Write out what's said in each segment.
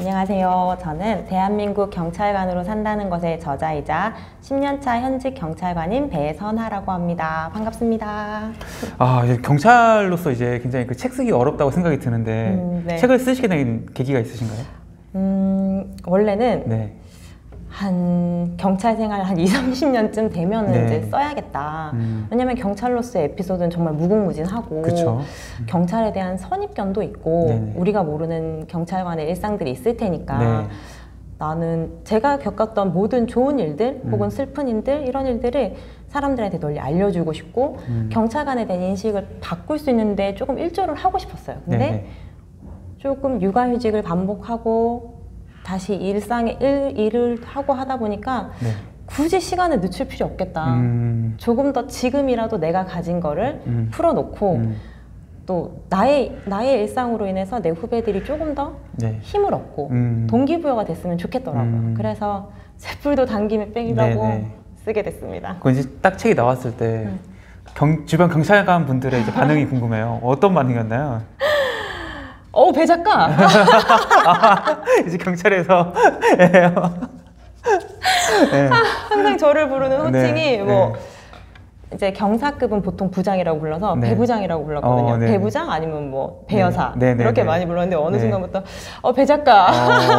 안녕하세요. 저는 대한민국 경찰관으로 산다는 것의 저자이자 10년차 현직 경찰관인 배선하라고 합니다. 반갑습니다. 이제 경찰로서 이제 굉장히 그 책 쓰기 어렵다고 생각이 드는데 네. 책을 쓰시게 된 계기가 있으신가요? 원래는 네. 한 경찰 생활 한 20-30년쯤 되면은 네. 이제 써야겠다. 왜냐면 경찰로서의 에피소드는 정말 무궁무진하고 그쵸. 경찰에 대한 선입견도 있고 네네. 우리가 모르는 경찰관의 일상들이 있을 테니까 네. 나는 제가 겪었던 모든 좋은 일들 혹은 슬픈 일들 이런 일들을 사람들한테 널리 알려주고 싶고 경찰관에 대한 인식을 바꿀 수 있는데 조금 일조를 하고 싶었어요. 근데 네네. 조금 육아휴직을 반복하고 다시 일상의 일을 하고 하다 보니까 네. 굳이 시간을 늦출 필요 없겠다. 조금 더 지금이라도 내가 가진 거를 풀어놓고 또 나의 일상으로 인해서 내 후배들이 조금 더 네. 힘을 얻고 동기부여가 됐으면 좋겠더라고요. 그래서 zet불도 당김에 뺑이라고 네네. 쓰게 됐습니다. 그 이제 딱 책이 나왔을 때 주변 경찰관 분들의 이제 반응이 궁금해요. 어떤 반응이었나요? 배 작가! 이제 경찰에서 네. 항상 저를 부르는 호칭이 네. 이제 경사급은 보통 부장이라고 불러서 네. 배부장이라고 불렀거든요. 네. 배부장 아니면 뭐 배여사 네. 네. 이렇게 네. 많이 불렀는데 어느 네. 순간부터 배 작가.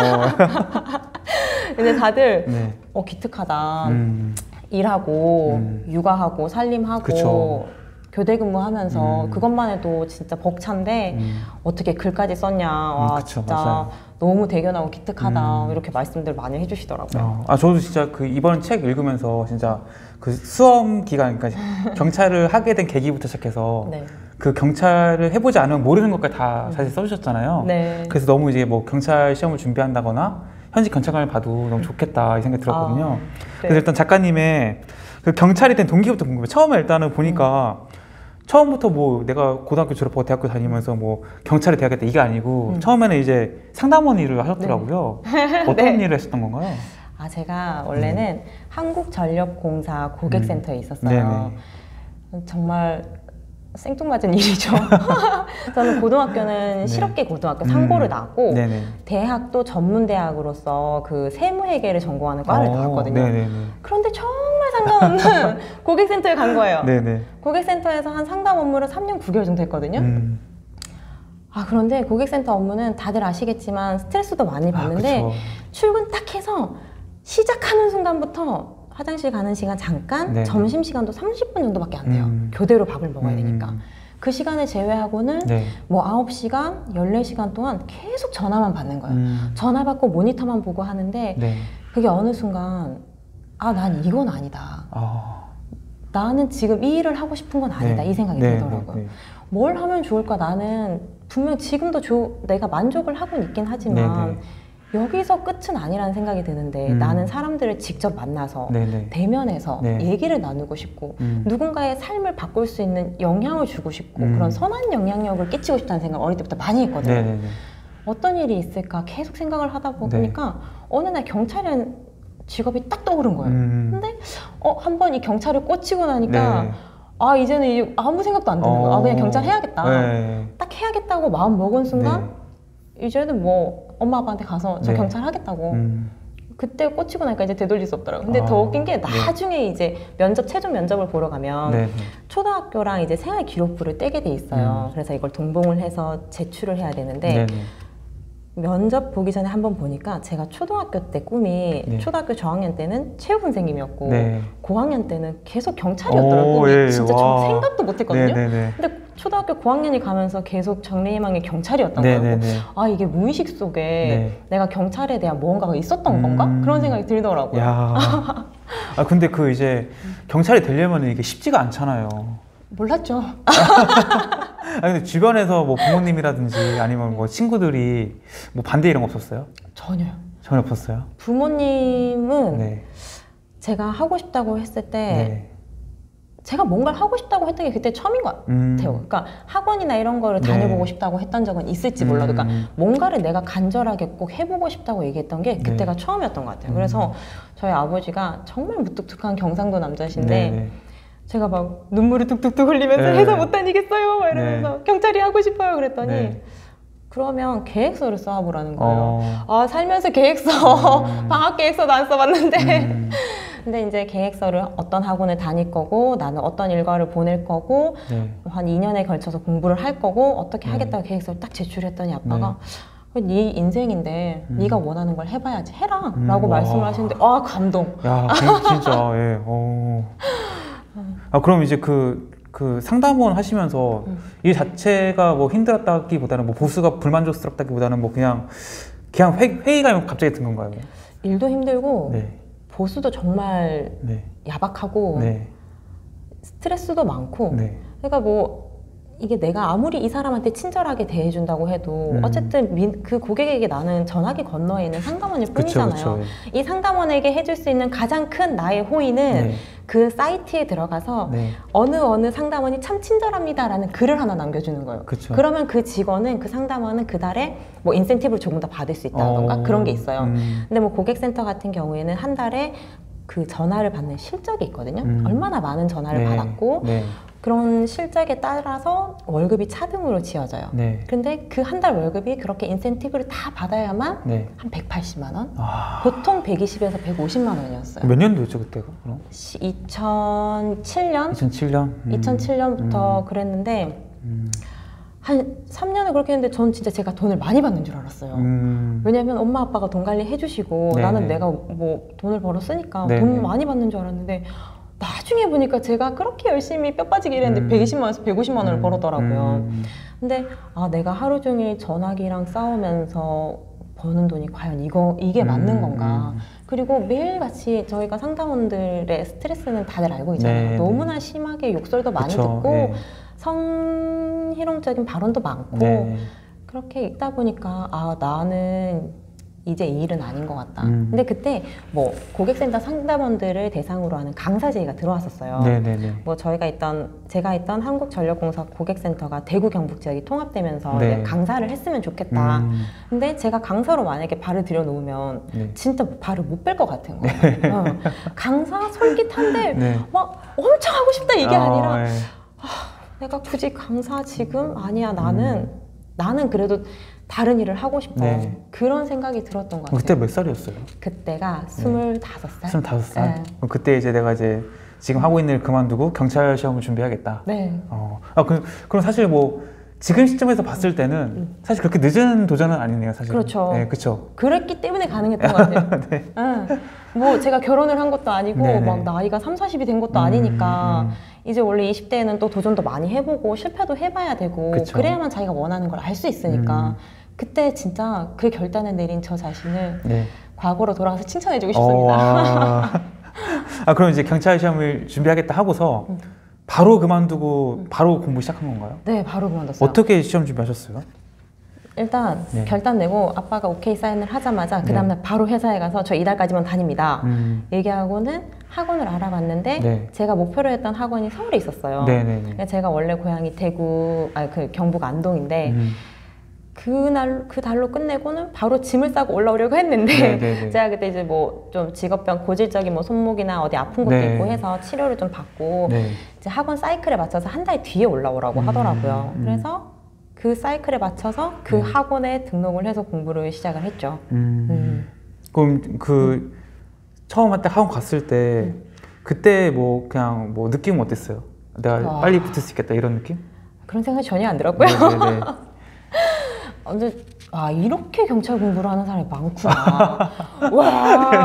근데 다들 네. 기특하다. 일하고 육아하고 살림하고 그쵸. 교대 근무하면서 그것만 해도 진짜 벅찬데 어떻게 글까지 썼냐. 와 그쵸, 진짜 맞아요. 너무 대견하고 기특하다. 이렇게 말씀들 많이 해주시더라고요. 저도 진짜 그 이번 책 읽으면서 진짜 그 수험 기간, 그러니까 경찰을 하게 된 계기부터 시작해서 네. 그 경찰을 해보지 않으면 모르는 것까지 다 사실 써주셨잖아요. 네. 그래서 너무 이제 뭐 경찰 시험을 준비한다거나 현직 경찰관을 봐도 너무 좋겠다 이 생각이 들었거든요. 네. 그래서 일단 작가님의 그 경찰이 된 동기부터 궁금해요. 처음에 일단은 보니까 처음부터 뭐 내가 고등학교 졸업하고 대학교 다니면서 뭐 경찰에 돼야겠다 이게 아니고 처음에는 이제 상담원 일을 하셨더라고요. 어떤 네. 일을 하셨던 건가요? 제가 원래는 한국전력공사 고객센터에 있었어요. 정말 생뚱맞은 일이죠. 저는 고등학교는 실업계 고등학교 상고를 나왔고 네네. 대학도 전문대학으로서 그 세무회계를 전공하는 과를 나왔거든요. 네네네. 그런데 정말 상관없는 고객센터에 간 거예요. 네네. 고객센터에서 한 상담 업무를 3년 9개월 정도 했거든요. 그런데 고객센터 업무는 다들 아시겠지만 스트레스도 많이 받는데 출근 딱 해서 시작하는 순간부터 화장실 가는 시간 잠깐, 네. 점심시간도 30분 정도밖에 안 돼요. 교대로 밥을 먹어야 되니까. 그 시간을 제외하고는 네. 뭐 9시간, 14시간 동안 계속 전화만 받는 거예요. 전화 받고 모니터만 보고 하는데 네. 그게 어느 순간 난 이건 아니다. 나는 지금 이 일을 하고 싶은 건 아니다. 네. 이 생각이 네. 들더라고요. 네. 뭘 하면 좋을까? 나는 분명 지금도 내가 만족을 하고 있긴 하지만 네. 여기서 끝은 아니라는 생각이 드는데 나는 사람들을 직접 만나서 네. 대면해서 네. 얘기를 나누고 싶고 누군가의 삶을 바꿀 수 있는 영향을 주고 싶고 그런 선한 영향력을 끼치고 싶다는 생각을 어릴 때부터 많이 했거든요. 네. 어떤 일이 있을까 계속 생각을 하다 보니까 어느 날 경찰이라는 직업이 딱 떠오른 거예요. 근데 한번 이 경찰을 꽂히고 나니까 이제는 아무 생각도 안 드는 거예요. 그냥 경찰 해야겠다. 네. 딱 해야겠다고 마음 먹은 순간 이제는 뭐 엄마 아빠한테 가서 저 경찰 하겠다고. 그때 꽂히고 나니까 이제 되돌릴 수 없더라고요. 근데 더 웃긴 게 나중에 이제 최종 면접을 보러 가면 초등학교랑 이제 생활 기록부를 떼게 돼 있어요. 그래서 이걸 동봉을 해서 제출을 해야 되는데 면접 보기 전에 한번 보니까 제가 초등학교 때 꿈이 초등학교 저학년 때는 체육 선생님이었고 고학년 때는 계속 경찰이었더라고요. 진짜 저 생각도 못 했거든요. 근데 초등학교 고학년이 가면서 계속 장래희망이 경찰이었던 거예요. 이게 무의식 속에 내가 경찰에 대한 무언가가 있었던 건가? 그런 생각이 들더라고요. 근데 그 이제 경찰이 되려면 이게 쉽지가 않잖아요. 몰랐죠. 근데 주변에서 뭐 부모님이라든지 아니면 뭐 친구들이 뭐 반대 이런 거 없었어요? 전혀요. 전혀 없었어요? 부모님은 제가 하고 싶다고 했을 때 제가 뭔가를 하고 싶다고 했던 게 그때 처음인 것 같아요. 그러니까 학원이나 이런 거를 다녀보고 싶다고 했던 적은 있을지 몰라도 그러니까 뭔가를 내가 간절하게 꼭 해보고 싶다고 얘기했던 게 그때가 처음이었던 것 같아요. 그래서 저희 아버지가 정말 무뚝뚝한 경상도 남자신데 제가 막 눈물을 뚝뚝뚝 흘리면서 회사 못 다니겠어요 막 이러면서 경찰이 하고 싶어요 그랬더니 그러면 계획서를 써보라는 거예요. 아, 살면서 계획서, 방학 계획서도 안 써봤는데. 근데 이제 계획서를 어떤 학원을 다닐 거고, 나는 어떤 일과를 보낼 거고, 네. 한 2년에 걸쳐서 공부를 할 거고, 어떻게 네. 하겠다고 계획서를 딱 제출했더니 아빠가 네 인생인데 네가 원하는 걸 해봐야지 해라 라고 말씀을 하시는데 아, 감동. 야, 진짜. 예. 아, 그럼 이제 그 상담원 하시면서 일 자체가 뭐 힘들었다기보다는 뭐 보스가 불만족스럽다기보다는 뭐 그냥 회의감이 갑자기 든 건가요? 일도 힘들고 네. 보스도 정말 네. 야박하고 네. 스트레스도 많고 네. 그러니까 뭐 이게 내가 아무리 이 사람한테 친절하게 대해준다고 해도 어쨌든 그 고객에게 나는 전화기 건너에 있는 상담원일 뿐이잖아요. 그쵸. 이 상담원에게 해줄 수 있는 가장 큰 나의 호의는 네. 그 사이트에 들어가서 네. 어느 상담원이 참 친절합니다 라는 글을 하나 남겨주는 거예요. 그쵸. 그러면 그 직원은 그 상담원은 그 달에 뭐 인센티브를 조금 더 받을 수 있다던가 그런 게 있어요. 근데 뭐 고객센터 같은 경우에는 한 달에 그 전화를 받는 실적이 있거든요. 얼마나 많은 전화를 받았고 네. 그런 실적에 따라서 월급이 차등으로 지어져요. 네. 근데 그 한 달 월급이 그렇게 인센티브를 다 받아야만 네. 한 180만 원? 아. 보통 120에서 150만 원이었어요. 몇 년도였죠 그때가? 그럼? 2007년? 2007년? 2007년부터 그랬는데 한 3년을 그렇게 했는데 전 진짜 제가 돈을 많이 받는 줄 알았어요. 왜냐면 엄마 아빠가 돈 관리 해주시고 네네. 나는 내가 뭐 돈을 벌었으니까 네네. 돈 많이 받는 줄 알았는데 나중에 보니까 제가 그렇게 열심히 뼈 빠지게 일했는데 120만 원에서 150만 원을 벌었더라고요. 근데 아, 내가 하루 종일 전화기랑 싸우면서 버는 돈이 과연 이게 맞는 건가. 그리고 매일같이 저희가 상담원들의 스트레스는 다들 알고 있잖아요. 네네. 너무나 심하게 욕설도 많이 그쵸. 듣고 네. 성희롱적인 발언도 많고 네. 그렇게 있다 보니까 아, 나는 이제 이 일은 아닌 것 같다. 근데 그때 뭐 고객센터 상담원들을 대상으로 하는 강사 제의가 들어왔었어요. 네네네. 뭐 제가 있던 한국전력공사 고객센터가 대구 경북 지역이 통합되면서 네. 이제 강사를 했으면 좋겠다. 근데 제가 강사로 만약에 발을 들여놓으면 네. 진짜 발을 못 뺄 것 같은 거예요. 강사 솔깃한데 네. 막 엄청 하고 싶다 이게 아니라 네. 내가 굳이 강사 지금 아니야. 나는 그래도 다른 일을 하고 싶어. 네. 그런 생각이 들었던 것 같아요. 그때 몇 살이었어요? 그때가 25살? 25살? 네. 그럼 그때 이제 내가 이제 지금 하고 있는 일 그만두고 경찰 시험을 준비하겠다. 네. 그럼 사실 뭐 지금 시점에서 봤을 때는 사실 그렇게 늦은 도전은 아니네요, 사실. 그렇죠. 네, 그렇죠. 그랬기 때문에 가능했던 것 같아요. 네. 뭐 제가 결혼을 한 것도 아니고 네네. 막 나이가 30, 40이 된 것도 아니니까 이제 원래 20대에는 또 도전도 많이 해보고 실패도 해봐야 되고 그쵸. 그래야만 자기가 원하는 걸 알 수 있으니까 그때 진짜 그 결단을 내린 저 자신을 네. 과거로 돌아가서 칭찬해주고 싶습니다. 그럼 이제 경찰 시험을 준비하겠다 하고서 바로 그만두고 바로 공부 시작한 건가요? 네, 바로 그만뒀어요. 어떻게 시험 준비하셨어요? 일단 네. 결단 내고 아빠가 오케이 사인을 하자마자 그 다음날 바로 회사에 가서 저 이달까지만 다닙니다. 얘기하고는 학원을 알아봤는데 네. 제가 목표로 했던 학원이 서울에 있었어요. 네네네. 제가 원래 고향이 경북 안동인데 그 달로 끝내고는 바로 짐을 싸고 올라오려고 했는데 네네네. 제가 그때 이제 뭐 좀 직업병 고질적인 뭐 손목이나 어디 아픈 것도 네. 있고 해서 치료를 좀 받고 네. 이제 학원 사이클에 맞춰서 한 달 뒤에 올라오라고 하더라고요. 그래서 그 사이클에 맞춰서 그 학원에 등록을 해서 공부를 시작을 했죠. 그럼 처음 한때 학원 갔을 때 그때 뭐 그냥 뭐 느낌은 어땠어요? 내가 빨리 붙을 수 있겠다 이런 느낌? 그런 생각이 전혀 안 들었고요. 네네네. 근데 이렇게 경찰 공부를 하는 사람이 많구나. 와,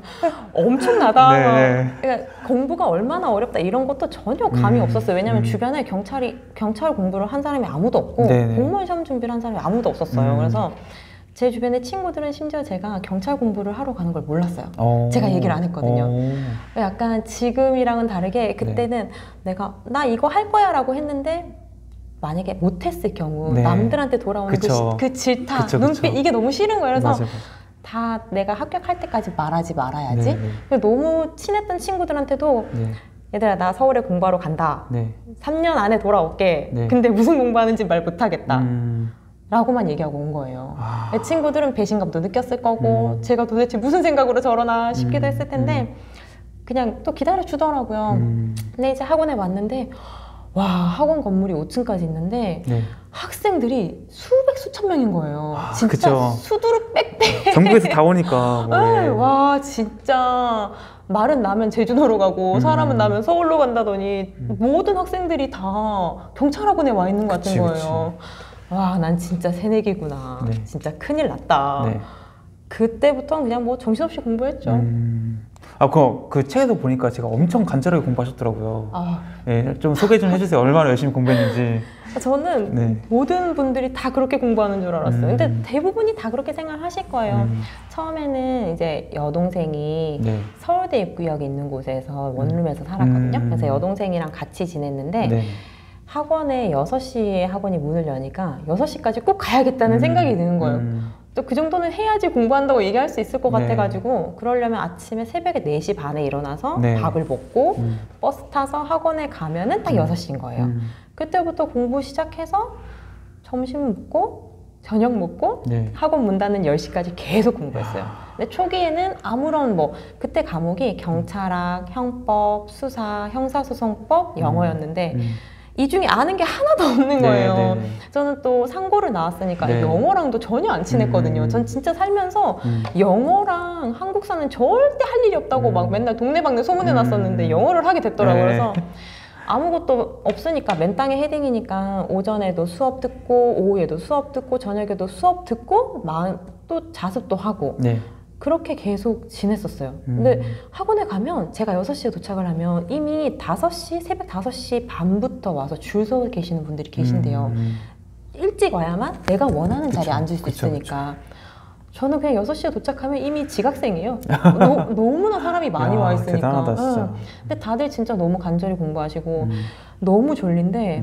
엄청나다. 네. 그러니까 공부가 얼마나 어렵다 이런 것도 전혀 감이 없었어요. 왜냐하면 주변에 경찰 공부를 한 사람이 아무도 없고 네네. 공무원 시험 준비를 한 사람이 아무도 없었어요. 그래서 제 주변의 친구들은 심지어 제가 경찰 공부를 하러 가는 걸 몰랐어요. 제가 얘기를 안 했거든요. 약간 지금이랑은 다르게 그때는 나 이거 할 거야 라고 했는데 만약에 못했을 경우 네. 남들한테 돌아오는 그 질타, 그쵸. 눈빛 이게 너무 싫은 거예요. 그래서 맞아. 다 내가 합격할 때까지 말하지 말아야지. 네. 너무 친했던 친구들한테도 네. 얘들아 나 서울에 공부하러 간다. 네. 3년 안에 돌아올게. 네. 근데 무슨 공부하는지 말 못하겠다. 라고만 얘기하고 온 거예요. 내 친구들은 배신감도 느꼈을 거고 제가 도대체 무슨 생각으로 저러나 싶기도 했을 텐데 그냥 또 기다려 주더라고요. 근데 이제 학원에 왔는데 와, 학원 건물이 5층까지 있는데 네. 학생들이 수백 수천 명인 거예요. 진짜 그쵸. 수두룩 빽빽. 전국에서 다 오니까. 뭐, 네, 와 진짜 말은 나면 제주도로 가고 사람은 나면 서울로 간다더니 모든 학생들이 다 경찰학원에 와 있는 것 같은 거예요. 와, 난 진짜 새내기구나. 네. 진짜 큰일 났다. 네. 그때부터는 그냥 뭐 정신없이 공부했죠. 아, 그 책에서 보니까 제가 엄청 간절하게 공부하셨더라고요. 아, 네, 좀 소개 좀 해주세요. 얼마나 열심히 공부했는지. 저는 네. 모든 분들이 다 그렇게 공부하는 줄 알았어요. 근데 대부분이 다 그렇게 생각하실 거예요. 처음에는 이제 여동생이 네. 서울대 입구역에 있는 곳에서 원룸에서 살았거든요. 그래서 여동생이랑 같이 지냈는데 네. 학원에 6시에 학원이 문을 여니까 6시까지 꼭 가야겠다는 생각이 드는 거예요. 또 그 정도는 해야지 공부한다고 얘기할 수 있을 것 네. 같아가지고 그러려면 아침에 새벽에 4시 반에 일어나서 네. 밥을 먹고 버스 타서 학원에 가면은 딱 6시인 거예요. 그때부터 공부 시작해서 점심 먹고 저녁 먹고 네. 학원 문 닫는 10시까지 계속 공부했어요. 근데 초기에는 아무런 뭐 그때 과목이 경찰학, 형법, 수사, 형사소송법, 영어였는데 이 중에 아는 게 하나도 없는 거예요. 네, 네, 네. 저는 또 상고를 나왔으니까 네. 영어랑도 전혀 안 친했거든요. 전 진짜 살면서 영어랑 한국사는 절대 할 일이 없다고 막 맨날 동네방네 소문해 놨었는데 영어를 하게 됐더라고요. 네. 그래서 아무것도 없으니까 맨땅에 헤딩이니까 오전에도 수업 듣고 오후에도 수업 듣고 저녁에도 수업 듣고 또 자습도 하고 네. 그렇게 계속 지냈었어요. 근데 학원에 가면 제가 6시에 도착을 하면 이미 5시, 새벽 5시 반부터 와서 줄 서 계시는 분들이 계신데요. 일찍 와야만 내가 원하는 자리에 앉을 수 있으니까. 저는 그냥 6시에 도착하면 이미 지각생이에요. 너무나 사람이 많이 와 있으니까. 대단하다, 진짜. 근데 다들 진짜 너무 간절히 공부하시고 너무 졸린데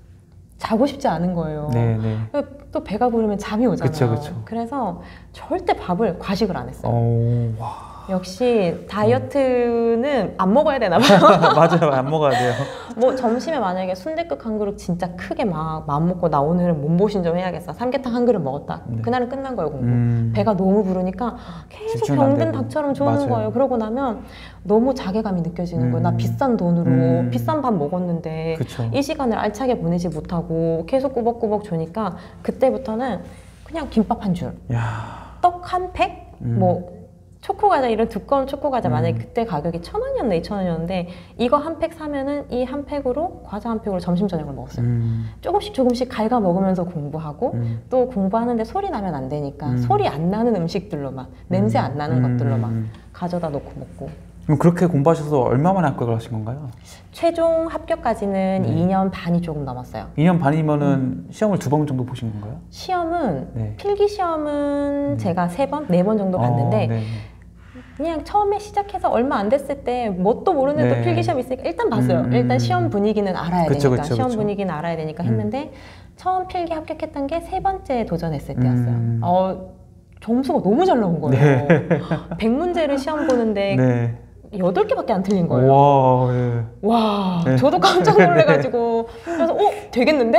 자고 싶지 않은 거예요. 네, 네. 또 배가 부르면 잠이 오잖아요. 그쵸, 그쵸. 그래서 절대 밥을 과식을 안 했어요. 오, 와. 역시 다이어트는 안 먹어야 되나 봐요. 맞아요. 안 먹어야 돼요. 뭐 점심에 만약에 순댓국 한 그릇 진짜 크게 막 마음 먹고 나 오늘은 몸보신 좀 해야겠어. 삼계탕 한 그릇 먹었다. 네. 그날은 끝난 거예요, 공부. 배가 너무 부르니까 계속 집중이 안 병든 되고. 닭처럼 조는 맞아요. 거예요. 그러고 나면 너무 자괴감이 느껴지는 거예요. 나 비싼 돈으로 비싼 밥 먹었는데 그쵸. 이 시간을 알차게 보내지 못하고 계속 꾸벅꾸벅 주니까 그때부터는 그냥 김밥 한 줄, 야. 떡 한 팩, 뭐 초코과자 이런 두꺼운 초코과자 만약에 그때 가격이 1,000원이었나 2,000원이었는데 이거 한 팩 사면은 이 한 팩으로 과자 한 팩으로 점심 저녁을 먹었어요. 조금씩 갉아 먹으면서 공부하고 또 공부하는데 소리 나면 안 되니까 소리 안 나는 음식들로 막 냄새 안 나는 것들로 막 가져다 놓고 먹고. 그럼 그렇게 공부하셔서 얼마 만에 합격을 하신 건가요? 최종 합격까지는 2년 반이 조금 넘었어요. 2년 반이면은 시험을 2번 정도 보신 건가요? 시험은 네. 필기 시험은 제가 3번, 4번 정도 봤는데 네. 그냥 처음에 시작해서 얼마 안 됐을 때 뭣도 모르는데 네. 또 필기 시험 있으니까 일단 봤어요. 일단 시험 분위기는 알아야 그쵸, 되니까 그쵸, 시험 그쵸. 분위기는 알아야 되니까 했는데 처음 필기 합격했던 게 3번째 도전했을 때였어요. 점수가 너무 잘 나온 거예요. 100문제를 시험 보는데 네. 8개밖에 안 틀린 거예요. 와, 예. 와, 저도 깜짝 놀래가지고 그래서 되겠는데?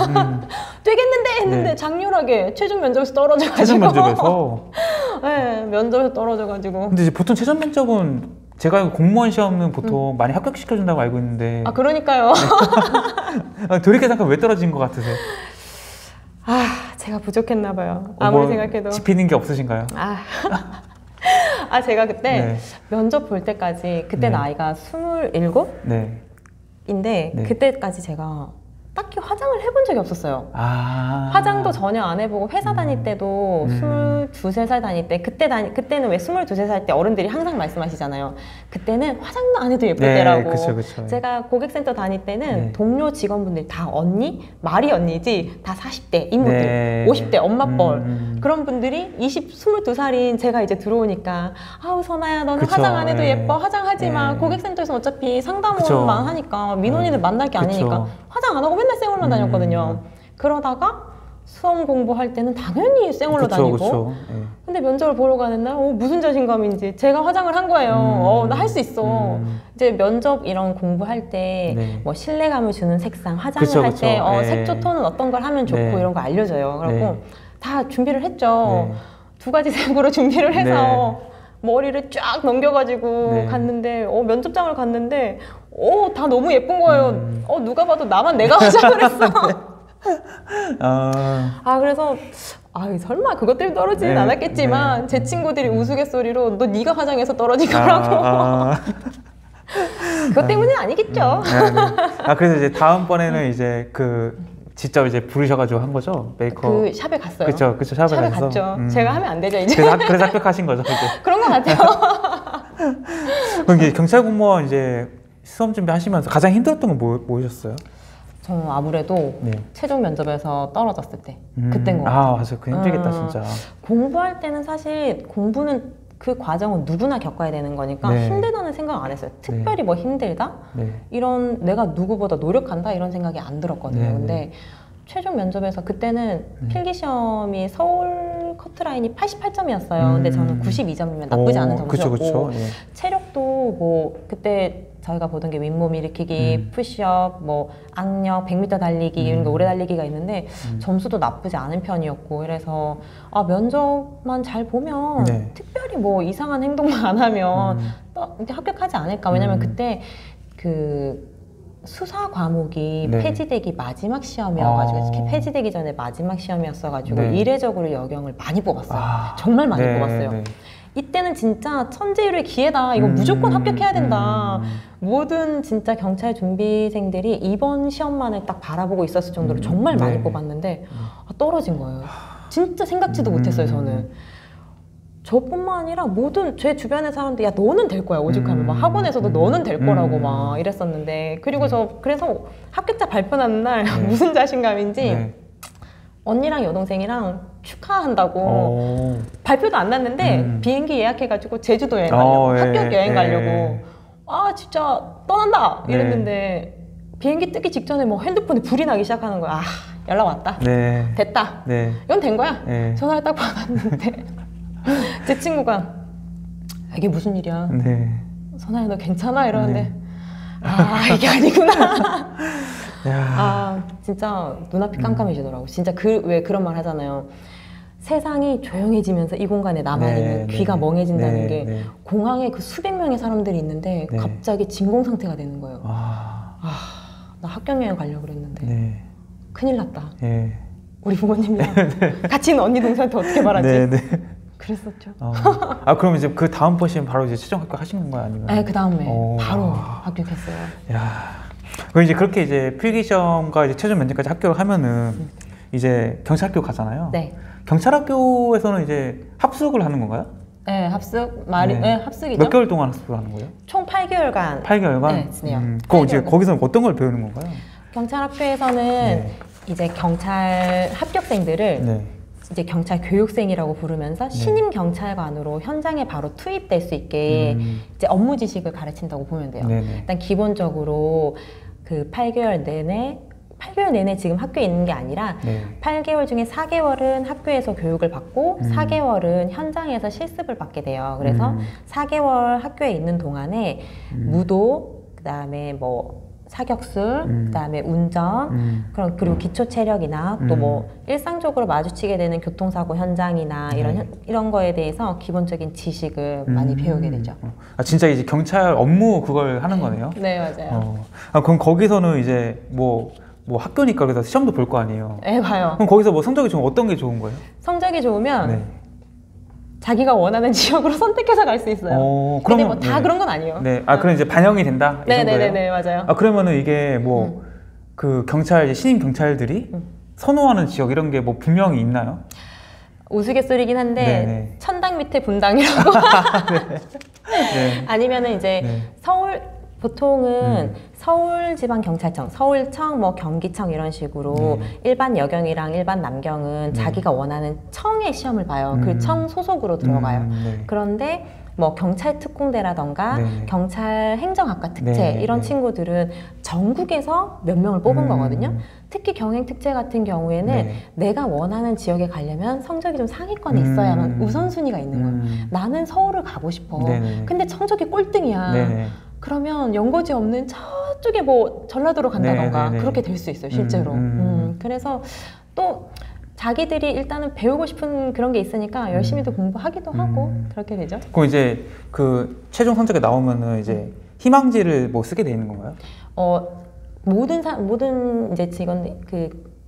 되겠는데 했는데 네. 장렬하게 최종 면접에서 떨어져가지고 최종 면접에서. 네, 면접에서 떨어져가지고. 근데 이제 보통 최종 면접은 제가 알고 공무원 시험은 보통 많이 합격시켜준다고 알고 있는데. 아, 그러니까요. 돌이켜 생각하면 왜 떨어진 것 같으세요? 아, 제가 부족했나 봐요. 아무리 뭐 생각해도. 짚히는 게 없으신가요? 제가 그때 네. 면접 볼 때까지 그때 네. 나이가 27인데 네. 그때까지 제가 딱히 화장을 해본 적이 없었어요. 아. 화장도 전혀 안 해보고 회사 다닐 때도 22~23살 다닐 때 그때는 왜 22~23살 때 어른들이 항상 말씀하시잖아요. 그때는 화장도 안 해도 예쁠 네, 때라고. 그쵸. 제가 고객센터 다닐 때는 네. 동료 직원분들이 다 언니, 말이 언니지 다 40대 이모들, 네. 50대 엄마뻘 그런 분들이 22살인 제가 이제 들어오니까 아우 선아야 너는 그쵸, 화장 안 해도 네. 예뻐 화장하지 마. 네. 고객센터에서 어차피 그쵸. 상담원만 하니까 민원인을 만날 게 그쵸. 아니니까 화장 안 하고 맨날 쌩얼만 다녔거든요. 그러다가 수험 공부할 때는 당연히 쌩얼로 다니고 그쵸. 예. 근데 면접을 보러 가는 날 무슨 자신감인지 제가 화장을 한 거예요. 나 할 수 있어. 이제 면접 이런 공부할 때 네. 뭐 신뢰감을 주는 색상 화장을 그쵸, 할 때 네. 색조 톤은 어떤 걸 하면 좋고 네. 이런 거 알려줘요. 그리고 네. 다 준비를 했죠. 네. 2가지 색으로 준비를 해서 머리를 쫙 넘겨가지고 네. 갔는데 면접장을 갔는데 다 너무 예쁜 거예요. 누가 봐도 나만 내가 화장을 했어. 그래서 설마 그것 때문에 떨어지진 네, 않았겠지만 네. 제 친구들이 우스갯소리로 너 네가 화장해서 떨어진 거라고. 그것 때문은 아니겠죠. 네, 네. 그래서 이제 다음번에는 이제 직접 이제 부르셔가지고 한 거죠? 메이크업. 그 샵에 갔어요. 그쵸, 샵에 가서. 갔죠. 제가 하면 안 되죠, 이제. 그래서 합격하신 거죠, 이제. 그런 것 같아요. 그럼 이제 경찰 공무원 이제 시험 준비하시면서 가장 힘들었던 건 뭐였어요? 저는 아무래도 네. 최종 면접에서 떨어졌을 때 그때인 것 같아요. 맞아, 그 힘들겠다 진짜. 공부할 때는 사실 공부는 그 과정은 누구나 겪어야 되는 거니까 네. 힘들다는 생각 안 했어요. 특별히 뭐 힘들다? 네. 이런 내가 누구보다 노력한다? 이런 생각이 안 들었거든요. 네. 근데 최종 면접에서 그때는 필기시험이 서울 커트라인이 88점이었어요. 근데 저는 92점이면 나쁘지 않은 점수였고 그쵸. 예. 체력도 뭐 그때 저희가 보던 게 윗몸 일으키기, 푸시업, 뭐 악력, 100m 달리기 이런 거 오래 달리기가 있는데 점수도 나쁘지 않은 편이었고 그래서 면접만 잘 보면 네. 특별히 뭐 이상한 행동만 안 하면 이제 합격하지 않을까. 왜냐면 그때 그 수사 과목이 네. 폐지되기 마지막 시험이어가지고 폐지되기 전에 마지막 시험이었어가지고 네. 이례적으로 여경을 많이 뽑았어요. 정말 많이 네, 뽑았어요. 네. 이때는 진짜 천재율의 기회다. 이거 무조건 합격해야 된다. 모든 진짜 경찰 준비생들이 이번 시험만을 딱 바라보고 있었을 정도로 정말 많이 네. 뽑았는데 떨어진 거예요. 진짜 생각지도 못했어요, 저는. 저뿐만 아니라 모든 제 주변의 사람들 야 너는 될 거야 오죽하면 막 학원에서도 너는 될 거라고 막 이랬었는데 그리고 그래서 합격자 발표 나는 날 무슨 자신감인지 언니랑 여동생이랑 축하한다고 발표도 안 났는데 비행기 예약해가지고 제주도 여행 가려고 합격 여행 가려고 진짜 떠난다 이랬는데 비행기 뜨기 직전에 뭐 핸드폰에 불이 나기 시작하는 거야. 연락 왔다. 됐다. 이건 된 거야. 전화를 딱 받았는데 제 친구가 이게 무슨 일이야? 선아야 너 괜찮아? 이러는데 이게 아니구나. 진짜 눈앞이 깜깜해지더라고. 진짜 왜 그런 말 하잖아요. 세상이 조용해지면서 이 공간에 남아있는 귀가 멍해진다는 게 공항에 그 수백 명의 사람들이 있는데 갑자기 진공 상태가 되는 거예요. 나 학교 여행 가려고 그랬는데 큰일 났다. 우리 부모님이랑 같이 있는 언니 동생한테 어떻게 말하지? 그랬었죠. 그럼 이제 그 다음 시험 바로 이제 최종 합격하신 건가요? 아니면? 네, 그 다음에 바로 합격했어요. 그럼 이제 그렇게 이제 필기시험과 이제 최종 면접까지 합격을 하면은 이제 경찰학교 가잖아요. 네. 경찰학교에서는 이제 합숙을 하는 건가요? 네, 합숙이죠. 몇 개월 동안 합숙을 하는 거예요? 총 8개월간. 8개월간? 네, 지내요. 그럼 이제 거기서 어떤 걸 배우는 건가요? 경찰학교에서는 이제 경찰 합격생들을 이제 경찰 교육생이라고 부르면서 신임 경찰관으로 현장에 바로 투입될 수 있게 이제 업무 지식을 가르친다고 보면 돼요. 일단 기본적으로 그 8개월 내내 지금 학교에 있는 게 아니라 8개월 중에 4개월은 학교에서 교육을 받고 4개월은 현장에서 실습을 받게 돼요. 그래서 4개월 학교에 있는 동안에 무도, 그다음에 뭐 사격술, 그다음에 운전, 그리고 기초 체력이나 또 뭐 일상적으로 마주치게 되는 교통사고 현장이나 이런 거에 대해서 기본적인 지식을 많이 배우게 되죠. 진짜 이제 경찰 업무 그걸 하는 거네요? 네, 맞아요. 그럼 거기서는 이제 뭐 학교니까 그래서 시험도 볼 거 아니에요? 네, 봐요. 그럼 거기서 뭐 성적이 좋으면 어떤 게 좋은 거예요? 성적이 좋으면 자기가 원하는 지역으로 선택해서 갈 수 있어요. 근데 뭐 다 그런 건 아니에요. 그럼 이제 반영이 된다? 이 정도예요? 네네네, 맞아요. 그러면은 이게 뭐 그 신임 경찰들이 선호하는 지역 이런 게 뭐 분명히 있나요? 우스갯소리긴 한데 천당 밑에 분당이라고. 아니면은 이제 보통은 서울지방경찰청, 서울청, 뭐 경기청 이런 식으로 일반 여경이랑 일반 남경은 자기가 원하는 청의 시험을 봐요. 그 청 소속으로 들어가요. 그런데 뭐 경찰 특공대라던가 경찰 행정학과 특채 이런 친구들은 전국에서 몇 명을 뽑은 거거든요. 특히 경행 특채 같은 경우에는 내가 원하는 지역에 가려면 성적이 좀 상위권에 있어야만 우선순위가 있는 거예요. 나는 서울을 가고 싶어. 근데 성적이 꼴등이야. 그러면 연고지 없는 저쪽에 뭐 전라도로 간다던가 그렇게 될 수 있어요, 실제로. 그래서 또 자기들이 일단은 배우고 싶은 그런 게 있으니까 열심히도 공부하기도 하고 그렇게 되죠. 그럼 이제 그 최종 성적이 나오면은 이제 희망지를 뭐 쓰게 돼 있는 건가요? 모든 이제 직원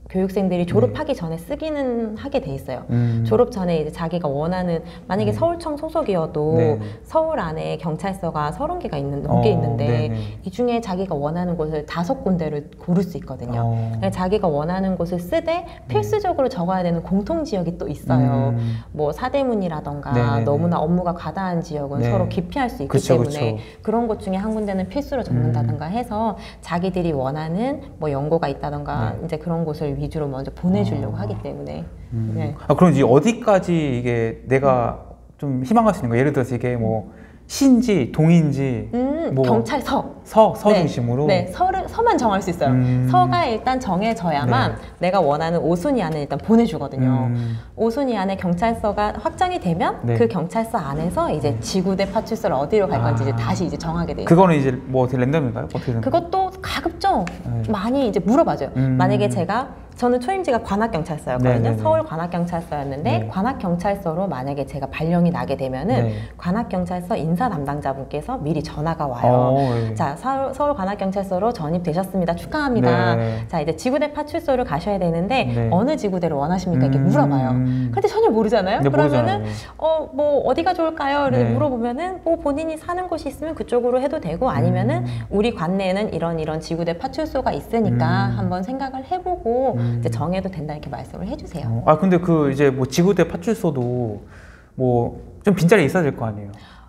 교육생들이 졸업하기 전에 쓰기는 하게 돼 있어요. 졸업 전에 이제 자기가 원하는, 만약에 서울청 소속이어도 서울 안에 경찰서가 30개가 넘게 있는데 이 중에 자기가 원하는 곳을 5군데를 고를 수 있거든요. 자기가 원하는 곳을 쓰되 필수적으로 적어야 되는 공통지역이 또 있어요. 뭐 사대문이라던가 너무나 업무가 과다한 지역은 서로 기피할 수 있기 때문에 그런 곳 중에 한 군데는 필수로 적는다던가 해서 자기들이 원하는 뭐 연고가 있다던가 이제 그런 곳을 위주로 먼저 보내주려고 하기 때문에. 그럼 이제 어디까지 이게 내가 좀 희망할 수 있는 거예요? 예를 들어서 이게 뭐 시인지 동인지 뭐 경찰서 서 중심으로 서만 정할 수 있어요. 서가 일단 정해져야만 내가 원하는 5순위 안에 일단 보내주거든요. 5순위 안에 경찰서가 확정이 되면 그 경찰서 안에서 이제 지구대 파출소를 어디로 갈 건지 이제 다시 이제 정하게 돼요. 그거는 이제 뭐 어떻게 랜덤인가요? 어떻게 되는 그것도 가급적 많이 이제 물어봐줘요. 만약에 저는 초임지가 관악경찰서였거든요. 서울 관악경찰서였는데 관악경찰서로 만약에 제가 발령이 나게 되면은 관악경찰서 인사 담당자분께서 미리 전화가 와요. 자, 서울 관악경찰서로 전입되셨습니다. 축하합니다. 자, 이제 지구대 파출소를 가셔야 되는데 어느 지구대를 원하십니까? 이렇게 물어봐요. 근데 전혀 모르잖아요. 그러면은 뭐 어디가 좋을까요? 이렇게 물어보면은 뭐 본인이 사는 곳이 있으면 그쪽으로 해도 되고 아니면은 우리 관내에는 이런 지구대 파출소가 있으니까 한번 생각을 해보고 이제 정해도 된다 이렇게 말씀을 해주세요. 근데 그 이제 뭐 지구대 파출소도 뭐 좀 빈자리 있어야 될 거 아니에요?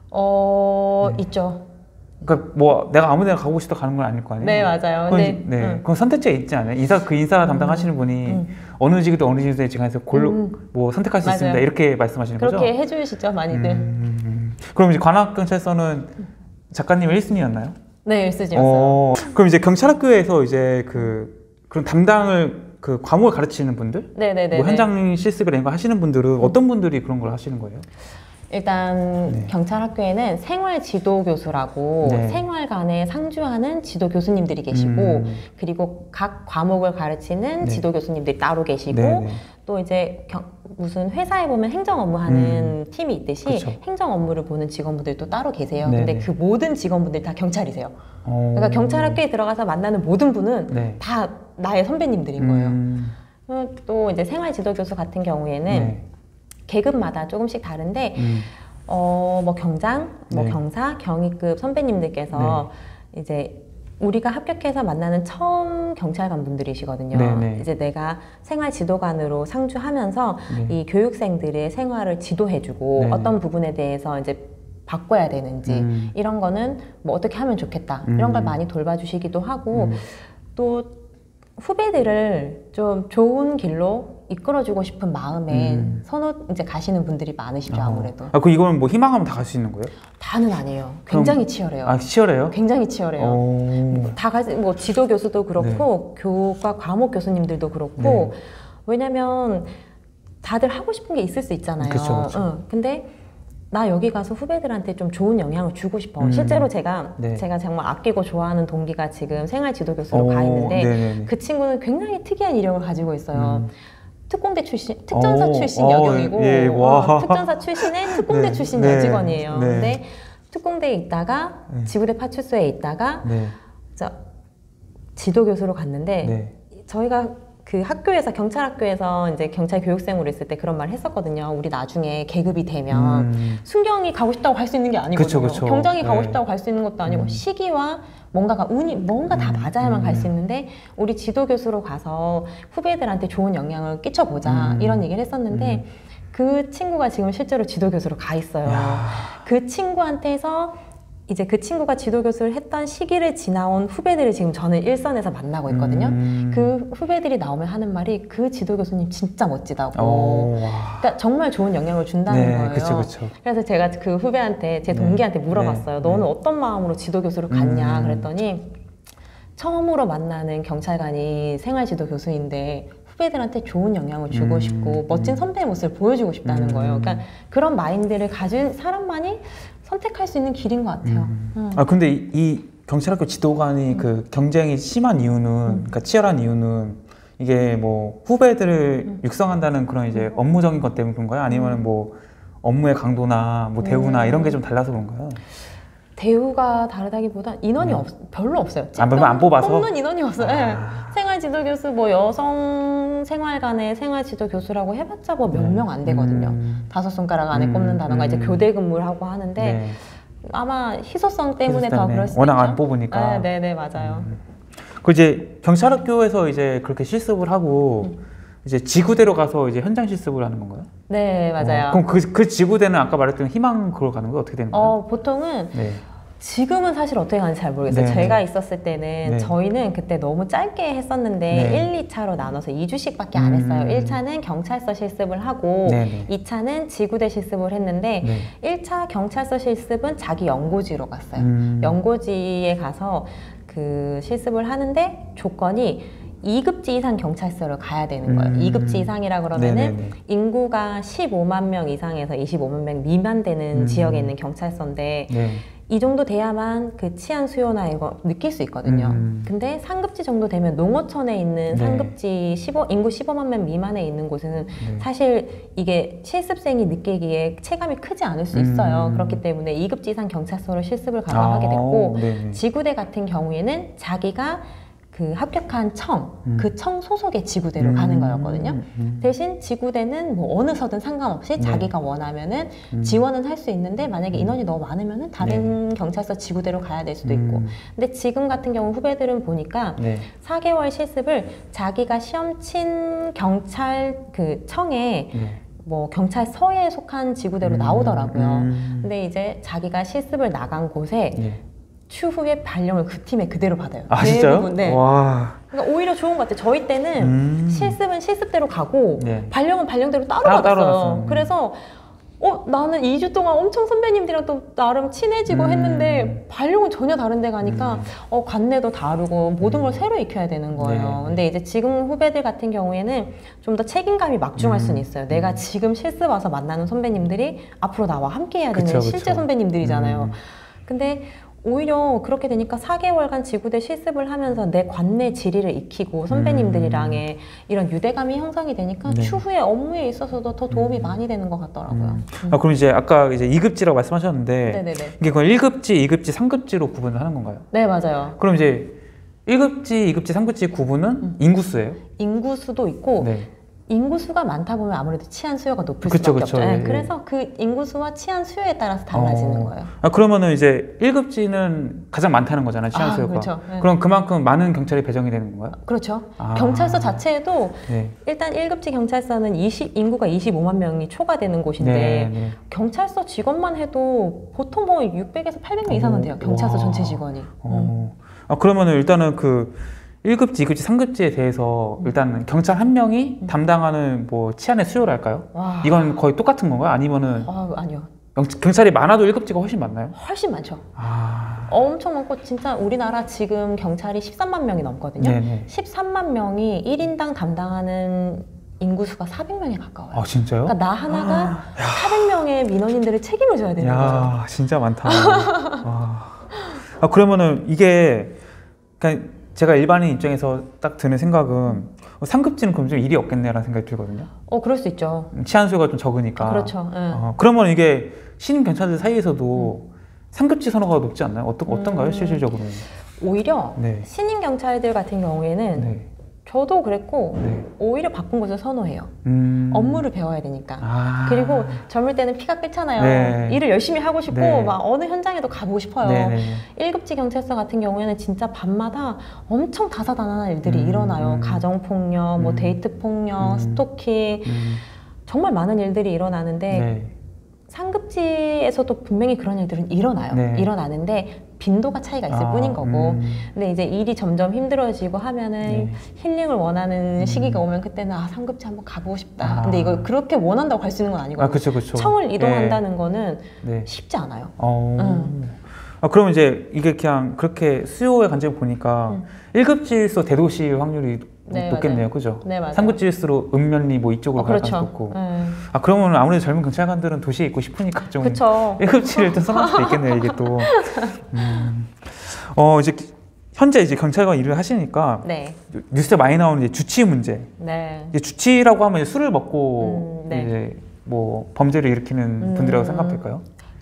있죠. 그러니까 뭐 내가 아무 데나 가고 싶다 가는 건 아닐 거 아니에요? 네, 맞아요. 그건 선택지가 있지 않아요? 그 인사 담당하시는 분이 어느 지구대 어느 지구대 지간에서 뭐 선택할 수 있습니다. 이렇게 말씀하시는 거죠? 그렇게 해주시죠, 많이들. 그럼 이제 관악경찰서는 작가님 1순위였나요? 네, 1순위였어요. 그럼 이제 경찰학교에서 이제 그런 담당을 과목을 가르치는 분들? 뭐 현장 실습 이런 거 하시는 분들은 어떤 분들이 그런 걸 하시는 거예요? 일단 경찰학교에는 생활지도교수라고 생활관에 상주하는 지도 교수님들이 계시고 그리고 각 과목을 가르치는 지도 교수님들이 따로 계시고 또 이제 무슨 회사에 보면 행정 업무 하는 팀이 있듯이 행정 업무를 보는 직원분들도 따로 계세요. 근데 그 모든 직원분들이 다 경찰이세요. 그러니까 경찰학교에 들어가서 만나는 모든 분은 다 나의 선배님들인 거예요. 또 이제 생활지도교수 같은 경우에는 계급마다 조금씩 다른데 뭐 경장, 뭐 경사, 경위급 선배님들께서 이제 우리가 합격해서 만나는 처음 경찰관 분들이시거든요. 이제 내가 생활지도관으로 상주하면서 이 교육생들의 생활을 지도해주고 어떤 부분에 대해서 이제 바꿔야 되는지 이런 거는 뭐 어떻게 하면 좋겠다 이런 걸 많이 돌봐주시기도 하고 또 후배들을 좀 좋은 길로 이끌어주고 싶은 마음에 이제 가시는 분들이 많으시죠, 아무래도. 그럼 이거는 뭐 희망하면 다 갈 수 있는 거예요? 다는 아니에요. 굉장히 치열해요. 치열해요? 굉장히 치열해요. 뭐 지도 교수도 그렇고 교과 과목 교수님들도 그렇고 왜냐면 다들 하고 싶은 게 있을 수 있잖아요. 근데 나 여기 가서 후배들한테 좀 좋은 영향을 주고 싶어. 실제로 제가 정말 아끼고 좋아하는 동기가 지금 생활지도교수로 가 있는데 그 친구는 굉장히 특이한 이력을 가지고 있어요. 특공대 출신, 특전사 출신 여경이고 특전사 출신의 특공대 출신 여직원이에요. 근데 특공대에 있다가 지구대 파출소에 있다가 지도교수로 갔는데 저희가 그 학교에서 경찰학교에서 이제 경찰 교육생으로 있을 때 그런 말 했었거든요. 우리 나중에 계급이 되면 순경이 가고 싶다고 갈 수 있는 게 아니거든요. 경장이 가고 싶다고 갈 수 있는 것도 아니고 시기와 뭔가 다 맞아야만 갈 수 있는데 우리 지도교수로 가서 후배들한테 좋은 영향을 끼쳐보자 이런 얘기를 했었는데 그 친구가 지금 실제로 지도교수로 가 있어요. 그 친구한테서 이제 그 친구가 지도교수를 했던 시기를 지나온 후배들을 지금 저는 일선에서 만나고 있거든요. 그 후배들이 나오면 하는 말이 그 지도교수님 진짜 멋지다고. 그러니까 정말 좋은 영향을 준다는 거예요. 그래서 제가 그 후배한테, 제 동기한테 물어봤어요. 너는 어떤 마음으로 지도교수를 갔냐 그랬더니 처음으로 만나는 경찰관이 생활지도교수인데 후배들한테 좋은 영향을 주고 싶고 멋진 선배의 모습을 보여주고 싶다는 거예요. 그러니까 그런 마인드를 가진 사람만이 선택할 수 있는 길인 것 같아요. 근데 이 경찰학교 지도관이 그 경쟁이 심한 이유는, 그러니까 치열한 이유는 이게 뭐 후배들을 육성한다는 그런 이제 업무적인 것 때문에 그런가요? 아니면 뭐 업무의 강도나 뭐 대우나 이런 게 좀 달라서 그런가요? 대우가 다르다기보다 인원이 별로 없어요. 안 뽑아서? 뽑는 인원이 없어요. 생활지도교수 뭐 여성 사회생활관의 생활지도 교수라고 해봤자 뭐 몇 명 안 되거든요. 5손가락 안에 꼽는다던가 이제 교대 근무를 하고 하는데 네. 아마 희소성 때문에 더 그럴 수도 워낙 있죠. 안 뽑으니까. 네네 맞아요. 그 이제 경찰학교에서 이제 그렇게 실습을 하고 이제 지구대로 가서 이제 현장 실습을 하는 건가요? 네 맞아요. 그럼 그 지구대는 아까 말했던 희망 그걸 가는 거 어떻게 되는 거예요? 보통은 네. 지금은 사실 어떻게 가는지 잘 모르겠어요. 네. 제가 있었을 때는 네. 저희는 그때 너무 짧게 했었는데 네. 1, 2차로 나눠서 2주씩밖에 안 했어요. 1차는 경찰서 실습을 하고 네. 2차는 지구대 실습을 했는데 네. 1차 경찰서 실습은 자기 연고지로 갔어요. 연고지에 가서 그 실습을 하는데 조건이 2급지 이상 경찰서를 가야 되는 거예요. 2급지 이상이라 그러면은 네네네. 인구가 15만 명 이상에서 25만 명 미만 되는 지역에 있는 경찰서인데 네. 이 정도 돼야만 그 치안 수요나 이거 느낄 수 있거든요. 근데 3급지 정도 되면 농어촌에 있는 네. 3급지 인구 15만 명 미만에 있는 곳에는 네. 사실 이게 실습생이 느끼기에 체감이 크지 않을 수 있어요. 그렇기 때문에 2급지 이상 경찰서로 실습을 가서 하게 됐고 네네. 지구대 같은 경우에는 자기가 그 합격한 그 청 소속의 지구대로 가는 거였거든요. 대신 지구대는 뭐 어느 서든 상관없이 자기가 원하면은 지원은 할 수 있는데 만약에 인원이 너무 많으면은 다른 경찰서 지구대로 가야 될 수도 있고. 근데 지금 같은 경우 후배들은 보니까 4개월 실습을 자기가 시험 친 경찰 그 청에 뭐 경찰서에 속한 지구대로 나오더라고요. 근데 이제 자기가 실습을 나간 곳에 추후에 발령을 그 팀에 그대로 받아요. 아 진짜요? 네. 와. 그러니까 오히려 좋은 것 같아요. 저희 때는 실습은 실습대로 가고 발령은 발령대로 따로 따로 받았어요. 받았어. 그래서 나는 2주 동안 엄청 선배님들이랑 또 나름 친해지고 했는데 발령은 전혀 다른 데 가니까 관내도 다르고 모든 걸 새로 익혀야 되는 거예요. 근데 이제 지금 후배들 같은 경우에는 좀 더 책임감이 막중할 수는 있어요. 내가 지금 실습 와서 만나는 선배님들이 앞으로 나와 함께 해야 되는 실제 선배님들이잖아요. 근데 오히려 그렇게 되니까 4개월간 지구대 실습을 하면서 내 관내 지리를 익히고 선배님들이랑의 이런 유대감이 형성이 되니까 추후에 업무에 있어서도 더 도움이 많이 되는 것 같더라고요. 그럼 이제 아까 이제 2급지라고 말씀하셨는데 네네네. 이게 그럼 1급지, 2급지, 3급지로 구분을 하는 건가요? 네 맞아요. 그럼 이제 1급지, 2급지, 3급지 구분은 인구수예요? 인구수도 있고 인구수가 많다 보면 아무래도 치안 수요가 높을 수밖에 없죠. 네, 그래서 그 인구수와 치안 수요에 따라서 달라지는 거예요. 그러면은 이제 1급지는 가장 많다는 거잖아요, 치안 수요가. 그렇죠. 그럼 그만큼 많은 경찰이 배정이 되는 건가요? 그렇죠. 경찰서 자체에도 일단 1급지 경찰서는 인구가 25만 명이 초과되는 곳인데 경찰서 직원만 해도 보통 뭐 600에서 800명 이상은 돼요. 경찰서 전체 직원이. 그러면은 일단은 그 1급지, 2급지, 3급지에 대해서 일단 경찰 한 명이 담당하는 뭐 치안의 수요랄까요? 이건 거의 똑같은 건가요? 아니면은 아니요. 경찰이 많아도 1급지가 훨씬 많나요? 훨씬 많죠. 엄청 많고 진짜 우리나라 지금 경찰이 13만 명이 넘거든요. 13만 명이 1인당 담당하는 인구수가 400명에 가까워요. 아 진짜요? 그러니까 나 하나가 400명의 민원인들을 책임을 져야 되는 거죠. 진짜 많다. 그러면은 이게 그냥 제가 일반인 입장에서 딱 드는 생각은 3급지는 그럼 좀 일이 없겠네라는 생각이 들거든요. 그럴 수 있죠. 치안 수요가 좀 적으니까. 그렇죠. 그러면 이게 신임 경찰들 사이에서도 3급지 선호가 높지 않나요? 어떤가요, 실질적으로는? 오히려 신임 경찰들 같은 경우에는 저도 그랬고 오히려 바쁜 곳을 선호해요. 업무를 배워야 되니까. 그리고 젊을 때는 피가 끓잖아요. 일을 열심히 하고 싶고 막 어느 현장에도 가보고 싶어요. 1급지 경찰서 같은 경우에는 진짜 밤마다 엄청 다사다난한 일들이 일어나요. 가정폭력, 뭐 데이트폭력, 스토킹 정말 많은 일들이 일어나는데 3급지에서도 분명히 그런 일들은 일어나요. 일어나는데 빈도가 차이가 있을 뿐인 거고. 근데 이제 일이 점점 힘들어지고 하면은 힐링을 원하는 시기가 오면 그때는 3급지 한번 가보고 싶다. 근데 이걸 그렇게 원한다고 갈 수 있는 건 아니고 그쵸. 청을 이동한다는 거는 쉽지 않아요. 그러면 이제 이게 그냥 그렇게 수요의 관점을 보니까 1급지일수록 대도시 확률이 높겠네요, 그죠? 네, 맞아요. 3급지일수록 읍면리 뭐 이쪽으로 갈 가능성이 높고. 그러면 아무래도 젊은 경찰관들은 도시에 있고 싶으니까 좀 1급지를 또 선호할 수도 있겠네요, 이게 또. 이제 현재 이제 경찰관 일을 하시니까 뉴스에 많이 나오는 이제 주치 문제. 이제 주치라고 하면 술을 먹고 이제 뭐 범죄를 일으키는 분들이라고 생각될까요?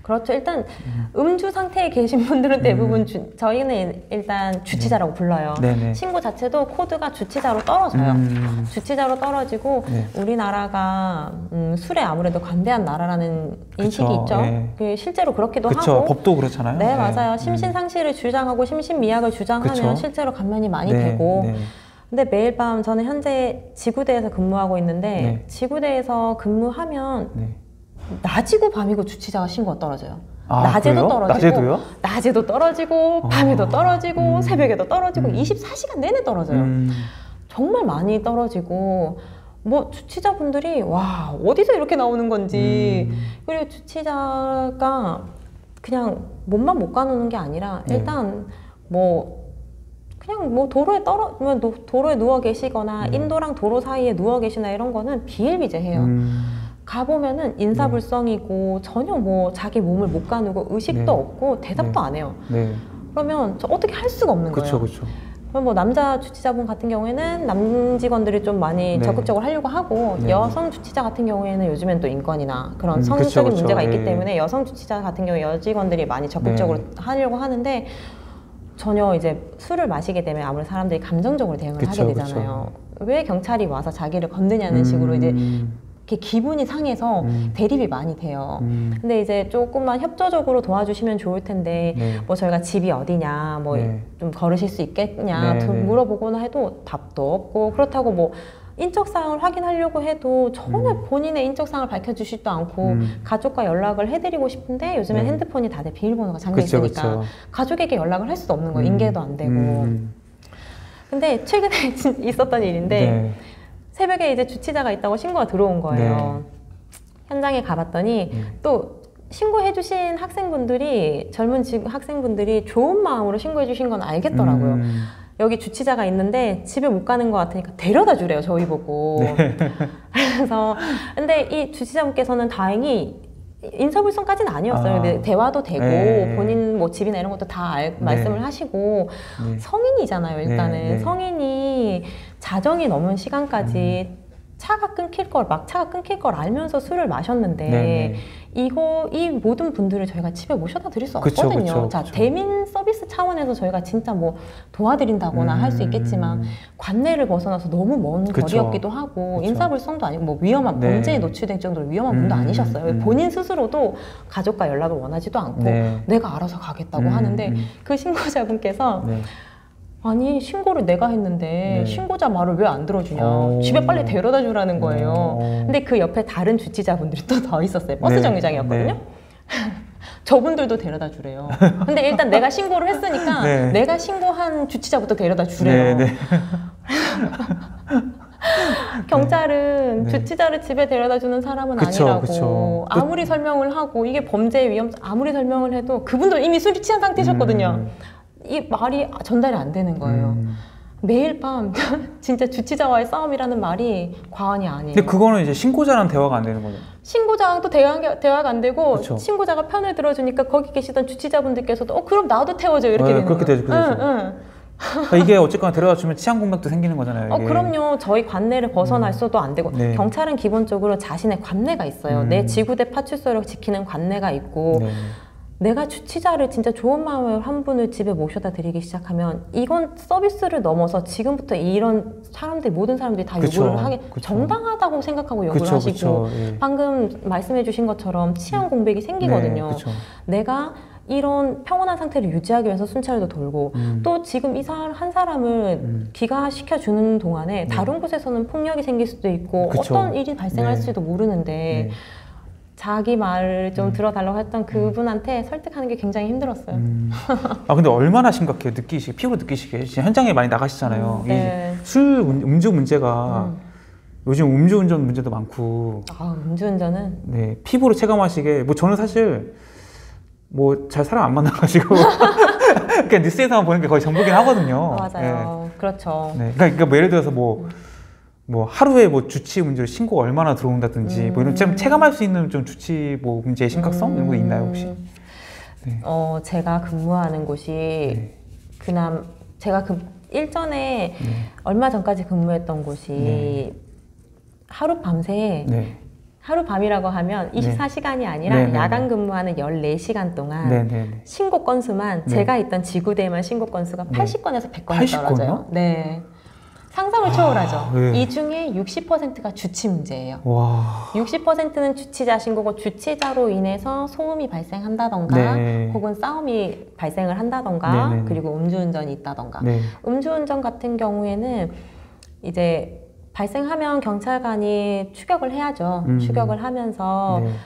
그렇죠. 일단 음주 상태에 계신 분들은 대부분 저희는 일단 주치자라고 불러요. 네네. 신고 자체도 코드가 주치자로 떨어져요. 주치자로 떨어지고 네. 우리나라가 술에 아무래도 관대한 나라라는 인식이 있죠. 네. 실제로 그렇기도 하고. 법도 그렇잖아요. 네, 맞아요. 심신상실을 주장하고 심신미약을 주장하면 그쵸. 실제로 감면이 많이 네. 되고. 네. 근데 매일 밤 저는 현재 지구대에서 근무하고 있는데 네. 지구대에서 근무하면 네. 낮이고 밤이고 주치자가 신고가 떨어져요. 아, 낮에도 그래요? 떨어지고 낮에도요? 낮에도 떨어지고 밤에도 떨어지고 새벽에도 떨어지고 24시간 내내 떨어져요. 정말 많이 떨어지고 뭐 주치자분들이 와 어디서 이렇게 나오는 건지 그리고 주치자가 그냥 몸만 못 가누는 게 아니라 일단 뭐 그냥 뭐 도로에 누워 계시거나 인도랑 도로 사이에 누워 계시나 이런 거는 비일비재해요. 가보면은 인사불성이고 전혀 뭐 자기 몸을 못 가누고 의식도 없고 대답도 안 해요. 그러면 저 어떻게 할 수가 없는 거예요. 그쵸. 그럼 뭐 남자 주치자분 같은 경우에는 남직원들이 좀 많이 적극적으로 하려고 하고 여성 주치자 같은 경우에는 요즘엔 또 인권이나 그런 성적인 문제가 있기 때문에 여성 주치자 같은 경우 여직원들이 많이 적극적으로 하려고 하는데 전혀 이제 술을 마시게 되면 아무래도 사람들이 감정적으로 대응을 하게 되잖아요. 왜 경찰이 와서 자기를 건드냐는 식으로 이제 이렇게 기분이 상해서 대립이 많이 돼요. 근데 이제 조금만 협조적으로 도와주시면 좋을 텐데 뭐 저희가 집이 어디냐 뭐 좀 걸으실 수 있겠냐 물어보거나 해도 답도 없고 그렇다고 뭐 인적사항을 확인하려고 해도 전혀 본인의 인적사항을 밝혀주지도 않고 가족과 연락을 해드리고 싶은데 요즘엔 핸드폰이 다들 비밀번호가 잠겨있으니까 가족에게 연락을 할 수도 없는 거예요. 인계도 안 되고. 근데 최근에 있었던 일인데 새벽에 이제 주치자가 있다고 신고가 들어온 거예요. 현장에 가봤더니 또 신고해주신 학생분들이 젊은 학생분들이 좋은 마음으로 신고해주신 건 알겠더라고요. 여기 주치자가 있는데 집에 못 가는 것 같으니까 데려다 주래요, 저희 보고. 그래서 근데 이 주치자분께서는 다행히 인사불성까지는 아니었어요. 근데 대화도 되고 본인 뭐 집이나 이런 것도 다 말씀을 하시고 성인이잖아요. 일단은 성인이 자정이 넘은 시간까지 차가 끊길 걸 알면서 술을 마셨는데 이 모든 분들을 저희가 집에 모셔다 드릴 수 없거든요. 자, 대민 서비스 차원에서 저희가 진짜 뭐 도와드린다거나 할 수 있겠지만 관내를 벗어나서 너무 먼 거리였기도 하고 인사불성도 아니고 뭐 위험한 범죄에 노출될 정도로 위험한 분도 아니셨어요. 본인 스스로도 가족과 연락을 원하지도 않고 내가 알아서 가겠다고 하는데 그 신고자분께서 아니 신고를 내가 했는데 신고자 말을 왜 안 들어주냐 집에 빨리 데려다 주라는 거예요. 근데 그 옆에 다른 주치자분들이 또 더 있었어요. 버스 정류장이었거든요. 저분들도 데려다 주래요. 근데 일단 내가 신고를 했으니까 내가 신고한 주치자부터 데려다 주래요. 경찰은 주치자를 집에 데려다 주는 사람은 아니라고 아무리 설명을 하고 이게 범죄의 위험성 아무리 설명을 해도 그분도 이미 술이 취한 상태셨거든요. 이 말이 전달이 안 되는 거예요. 매일 밤 진짜 주치자와의 싸움이라는 말이 과언이 아니에요. 근데 그거는 이제 신고자랑 대화가 안 되는 거죠. 신고자랑 또 대화가 안 되고 신고자가 편을 들어주니까 거기 계시던 주치자분들께서도 그럼 나도 태워줘 이렇게 되는 그렇게 거예요. 되죠. 그러니까 이게 어쨌거나 데려다 주면 치안 공백도 생기는 거잖아요. 이게. 그럼요. 저희 관내를 벗어날수도 안 되고 경찰은 기본적으로 자신의 관내가 있어요. 내 지구대 파출소를 지키는 관내가 있고 내가 주치자를 진짜 좋은 마음으로 한 분을 집에 모셔다 드리기 시작하면 이건 서비스를 넘어서 지금부터 이런 사람들 모든 사람들이 다 요구를 하게 정당하다고 생각하고 요구를 하시고 방금 말씀해 주신 것처럼 치안 공백이 생기거든요. 내가 이런 평온한 상태를 유지하기 위해서 순찰도 돌고 또 지금 한 사람을 귀가시켜 주는 동안에 다른 곳에서는 폭력이 생길 수도 있고 어떤 일이 발생할지도 모르는데 자기 말을 좀 들어달라고 했던 그분한테 설득하는 게 굉장히 힘들었어요. 근데 얼마나 심각해요? 피부로 느끼시게. 현장에 많이 나가시잖아요. 음주 문제가 요즘 음주운전 문제도 많고. 음주운전은? 피부로 체감하시게. 뭐 저는 사실 뭐 잘 사람 안 만나가지고 그냥 뉴스에서만 보는 게 거의 전부긴 하거든요. 맞아요. 그렇죠. 그러니까 뭐 예를 들어서 뭐 하루에 뭐 주치 문제로 신고가 얼마나 들어온다든지 뭐 이런 좀 체감할 수 있는 좀 주치 뭐 문제의 심각성 이런 거 있나요 혹시? 제가 근무하는 곳이 제가 일전에 얼마 전까지 근무했던 곳이 하룻밤새 하루밤이라고 하면 24시간이 아니라 네네네. 야간 근무하는 14시간 동안 네네네. 신고 건수만 네. 제가 있던 지구대만 신고 건수가 80건에서 100건이 80건이요? 떨어져요. 네. 상상을 초월하죠. 네. 이 중에 60%가 주치 문제예요. 와. 60%는 주치자 신고고 주치자로 인해서 소음이 발생한다던가 네. 혹은 싸움이 발생을 한다던가 네네네. 그리고 음주운전이 있다던가 네. 음주운전 같은 경우에는 이제 발생하면 경찰관이 추격을 해야죠. 추격을 하면서 네.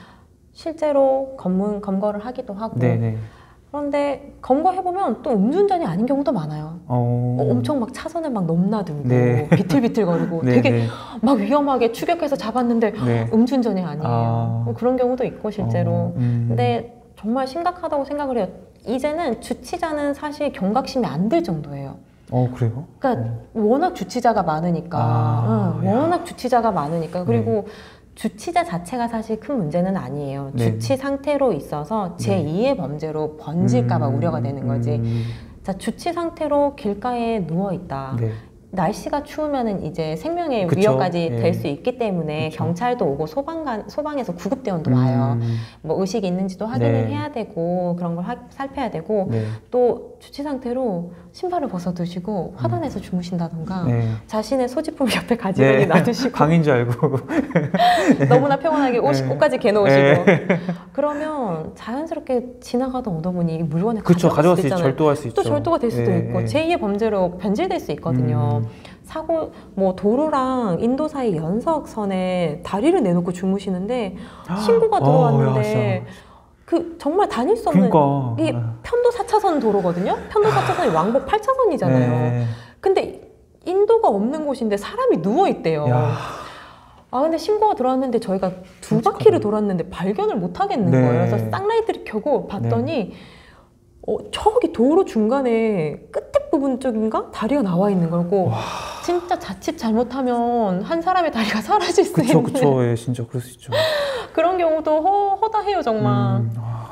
실제로 검거를 하기도 하고 네네. 그런데 검거해보면 또 음주운전이 아닌 경우도 많아요. 엄청 막 차선을 막 넘나들고 네. 비틀비틀거리고 네, 되게 네. 막 위험하게 추격해서 잡았는데 네. 음주운전이 아니에요. 아. 그런 경우도 있고 실제로. 음. 근데 정말 심각하다고 생각을 해요. 이제는 주치자는 사실 경각심이 안 들 정도예요. 그래요? 그러니까 워낙 주치자가 많으니까, 워낙 주치자가 많으니까 그리고 주치자 자체가 사실 큰 문제는 아니에요. 네. 주치 상태로 있어서 제2의 범죄로 번질까봐 우려가 되는 거지. 자, 주치 상태로 길가에 누워 있다. 네. 날씨가 추우면은 이제 생명의 그쵸. 위협까지 예. 될 수 있기 때문에 그쵸. 경찰도 오고 소방에서 구급대원도 와요. 뭐 의식이 있는지도 확인을 네. 해야 되고 그런 걸 살펴야 되고 네. 또 주치 상태로 신발을 벗어두시고 화단에서 주무신다던가 네. 자신의 소지품을 옆에 가지런히 네. 놔두시고 강인 줄 알고. 너무나 평온하게 옷까지 네. 개놓으시고 그러면 자연스럽게 지나가던 오다 보니 물건을 그쵸, 가져갈 수 수도 있죠. 있잖아요. 절도할 수 있죠. 또 절도가 될 수도 예, 있고 예. 제2의 범죄로 변질될 수 있거든요. 사고 뭐 도로랑 인도 사이 연석선에 다리를 내놓고 주무시는데 신고가 들어왔는데 그 정말 다닐 수 없는 그러니까. 이게 편도 4차선 도로거든요. 편도 4차선이 왕복 8차선이잖아요. 네. 근데 인도가 없는 곳인데 사람이 누워 있대요. 야. 근데 신고가 들어왔는데 저희가 두 바퀴를 돌았는데 발견을 못 하겠는 네. 거예요. 그래서 쌍라이트를 켜고 봤더니 저기 도로 중간에 끝에 부분 쪽인가? 다리가 나와 있는 거고 진짜 자칫 잘못하면 한 사람의 다리가 사라질 수 있는 그쵸. 예, 진짜 그럴 수 있죠. 그런 경우도 허다해요 정말.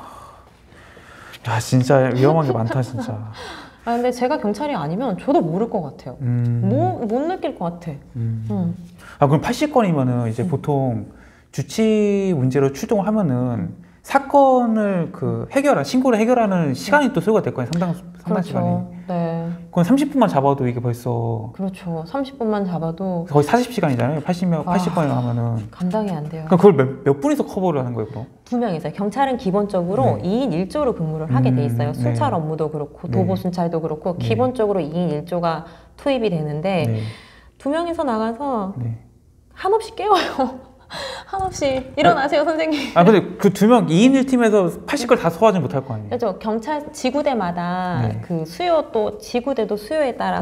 야, 진짜 위험한 게 많다, 진짜. 근데 제가 경찰이 아니면 저도 모를 것 같아요. 못 느낄 것 같아. 그럼 80건이면은 이제 보통 주치 문제로 출동을 하면은 사건을 신고를 해결하는 시간이 또 소요가 될 거예요. 상당 시간이. 그렇죠. 네. 그럼 30분만 잡아도 이게 벌써 그렇죠. 30분만 잡아도 거의 40시간이잖아요. 80건이나 하면은. 감당이 안 돼요. 그럼 그걸 몇 분이서 커버를 하는 거예요, 그럼? 2명이서 경찰은 기본적으로 2인 1조로 근무를 하게 돼 있어요. 순찰 업무도 그렇고 도보 순찰도 그렇고 기본적으로 2인 1조가 투입이 되는데 2명이서 나가서 한없이 깨워요. 한없이 일어나세요 선생님. 근데 그 2명 2인 1팀에서 80걸 다 소화하지 못할 거 아니에요? 그렇죠. 경찰 지구대마다 그 수요 또 지구대도 수요에 따라서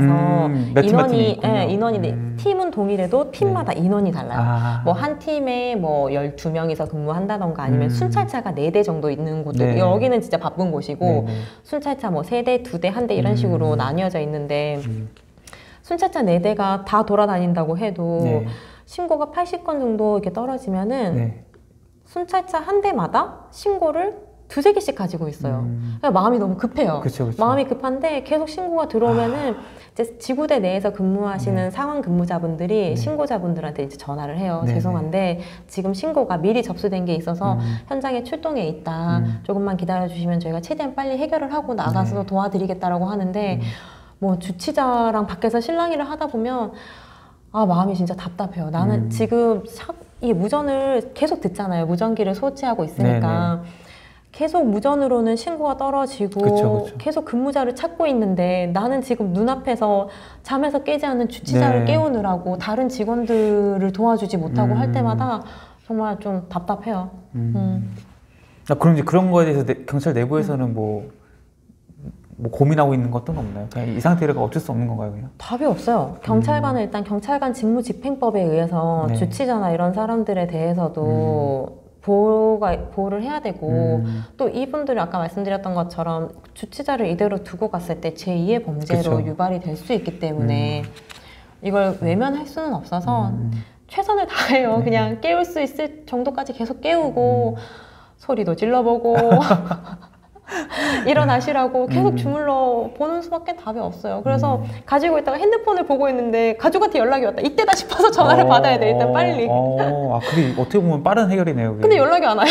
인원이 팀은 동일해도 팀마다 인원이 달라요. 뭐 한 팀에 뭐 12명이서 근무한다던가 아니면 순찰차가 4대 정도 있는 곳도 여기는 진짜 바쁜 곳이고 순찰차 뭐 3대, 2대, 1대 이런 식으로 나뉘어져 있는데 순찰차 4대가 다 돌아다닌다고 해도 신고가 80건 정도 이렇게 떨어지면은 순찰차 한 대마다 신고를 2-3개씩 가지고 있어요. 그러니까 마음이 너무 급해요. 그쵸. 마음이 급한데 계속 신고가 들어오면은 이제 지구대 내에서 근무하시는 상황 근무자분들이 신고자분들한테 이제 전화를 해요. 죄송한데 지금 신고가 미리 접수된 게 있어서 현장에 출동해 있다. 조금만 기다려 주시면 저희가 최대한 빨리 해결을 하고 나가서 도와드리겠다라고 하는데 뭐 주치자랑 밖에서 실랑이를 하다 보면 마음이 진짜 답답해요. 나는 지금 이 무전을 계속 듣잖아요. 무전기를 소지하고 있으니까. 계속 무전으로는 신고가 떨어지고 그쵸. 계속 근무자를 찾고 있는데 나는 지금 눈앞에서 잠에서 깨지 않는 주치자를 깨우느라고 다른 직원들을 도와주지 못하고 할 때마다 정말 좀 답답해요. 그럼 이제 그런 거에 대해서 경찰 내부에서는 뭐 고민하고 있는 것도 없나요? 그냥 이 상태가 어쩔 수 없는 건가요, 그냥? 답이 없어요. 경찰관은 일단 경찰관 직무집행법에 의해서 주치자나 이런 사람들에 대해서도 보호를 해야 되고 또 이분들이 아까 말씀드렸던 것처럼 주치자를 이대로 두고 갔을 때 제2의 범죄로 유발이 될 수 있기 때문에 이걸 외면할 수는 없어서 최선을 다해요. 그냥 깨울 수 있을 정도까지 계속 깨우고 소리도 질러보고 일어나시라고 계속 주물러 보는 수밖에 답이 없어요. 그래서 가지고 있다가 핸드폰을 보고 있는데 가족한테 연락이 왔다. 이때다 싶어서 전화를 받아야 돼. 일단 빨리. 아, 그게 어떻게 보면 빠른 해결이네요. 그게. 근데 연락이 안 와요.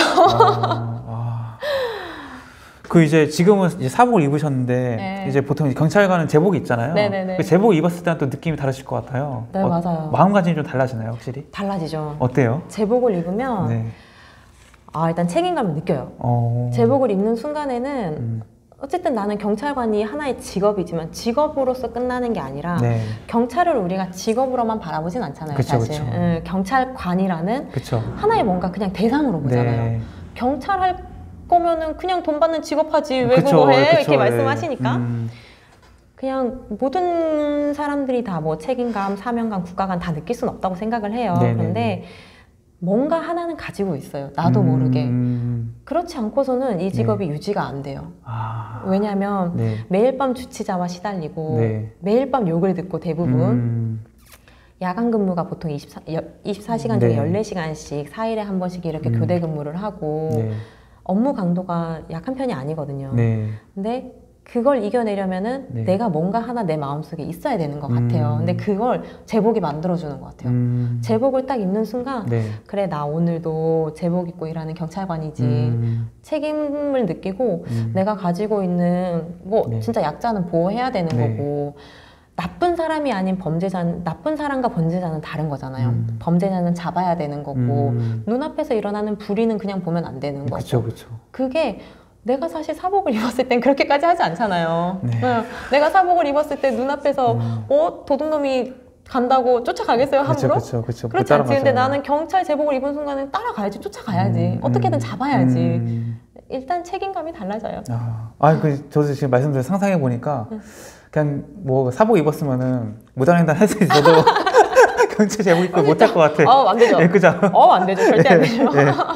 그 이제 지금은 이제 사복을 입으셨는데 네. 이제 보통 경찰관은 제복이 있잖아요. 네네네. 그 제복 입었을 때는 또 느낌이 다르실 것 같아요. 네, 맞아요. 마음가짐이 좀 달라지나요, 확실히? 달라지죠. 어때요? 제복을 입으면 네. 일단 책임감을 느껴요. 제복을 입는 순간에는 어쨌든 나는 경찰관이 하나의 직업이지만 직업으로서 끝나는 게 아니라 네. 경찰을 우리가 직업으로만 바라보진 않잖아요. 그쵸, 사실. 그쵸. 경찰관이라는 그쵸. 하나의 뭔가 그냥 대상으로 보잖아요. 네. 경찰 할 거면은 그냥 돈 받는 직업하지 왜 그쵸, 그거 해? 그쵸, 이렇게 예. 말씀하시니까 그냥 모든 사람들이 다 뭐 책임감, 사명감, 국가감 다 느낄 수는 없다고 생각을 해요. 네네네. 그런데 뭔가 하나는 가지고 있어요. 나도 모르게. 그렇지 않고서는 이 직업이 유지가 안 돼요. 왜냐하면 네. 매일 밤 주치자와 시달리고 네. 매일 밤 욕을 듣고 대부분 야간 근무가 보통 24시간 중에 네. 14시간씩 4일에 한 번씩 이렇게 교대 근무를 하고 네. 업무 강도가 약한 편이 아니거든요. 네. 근데 그걸 이겨내려면은 네. 내가 뭔가 하나 내 마음속에 있어야 되는 것 같아요. 근데 그걸 제복이 만들어주는 것 같아요. 제복을 딱 입는 순간 네. 그래 나 오늘도 제복 입고 일하는 경찰관이지 책임을 느끼고 내가 가지고 있는 뭐 네. 진짜 약자는 보호해야 되는 네. 거고 나쁜 사람이 아닌 범죄자는 나쁜 사람과 범죄자는 다른 거잖아요. 범죄자는 잡아야 되는 거고 눈앞에서 일어나는 불의는 그냥 보면 안 되는 거고 그쵸, 그쵸. 그게 내가 사실 사복을 입었을 땐 그렇게까지 하지 않잖아요. 네. 내가 사복을 입었을 때 눈앞에서 도둑놈이 간다고 쫓아가겠어요, 함부로? 그쵸. 그렇지 않지. 근데 나는 경찰 제복을 입은 순간에 따라가야지, 쫓아가야지. 어떻게든 잡아야지. 일단 책임감이 달라져요. 저도 지금 말씀드린 상상해 보니까 그냥 뭐 사복 입었으면은 무단횡단 할 수 있어도 경찰 제복 입고 못 할 것 같아. 안 되죠. 네, 그죠? 안 되죠. 절대 안 되죠.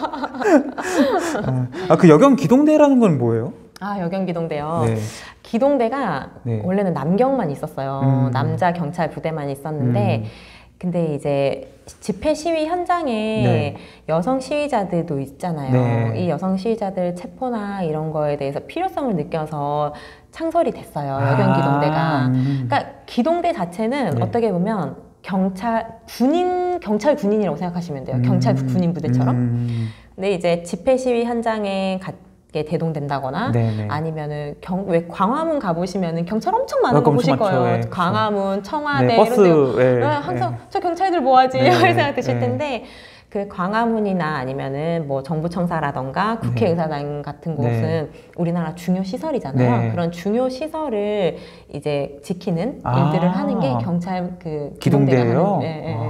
그 여경 기동대라는 건 뭐예요? 여경 기동대요. 네. 기동대가 네. 원래는 남경만 있었어요. 남자 경찰 부대만 있었는데 근데 이제 집회 시위 현장에 네. 여성 시위자들도 있잖아요. 네. 이 여성 시위자들 체포나 이런 거에 대해서 필요성을 느껴서 창설이 됐어요. 여경 기동대가. 그러니까 기동대 자체는 네. 어떻게 보면 경찰 군인이라고 생각하시면 돼요. 경찰 군인 부대처럼. 근데 이제 집회 시위 현장에 게 대동된다거나 네네. 아니면은 왜 광화문 가보시면은 경찰 엄청 많은 거 보실 거예요. 네, 광화문, 청와대 네, 버스, 이런 데 네, 항상 네. 저 경찰들 뭐하지? 이런 네, 생각 드실 네. 텐데 그 광화문이나 아니면은 뭐 정부청사라던가 국회의사당 같은 곳은 네. 우리나라 중요 시설이잖아요. 네. 그런 중요 시설을 이제 지키는 일들을 하는 게 경찰 그 기동대예요.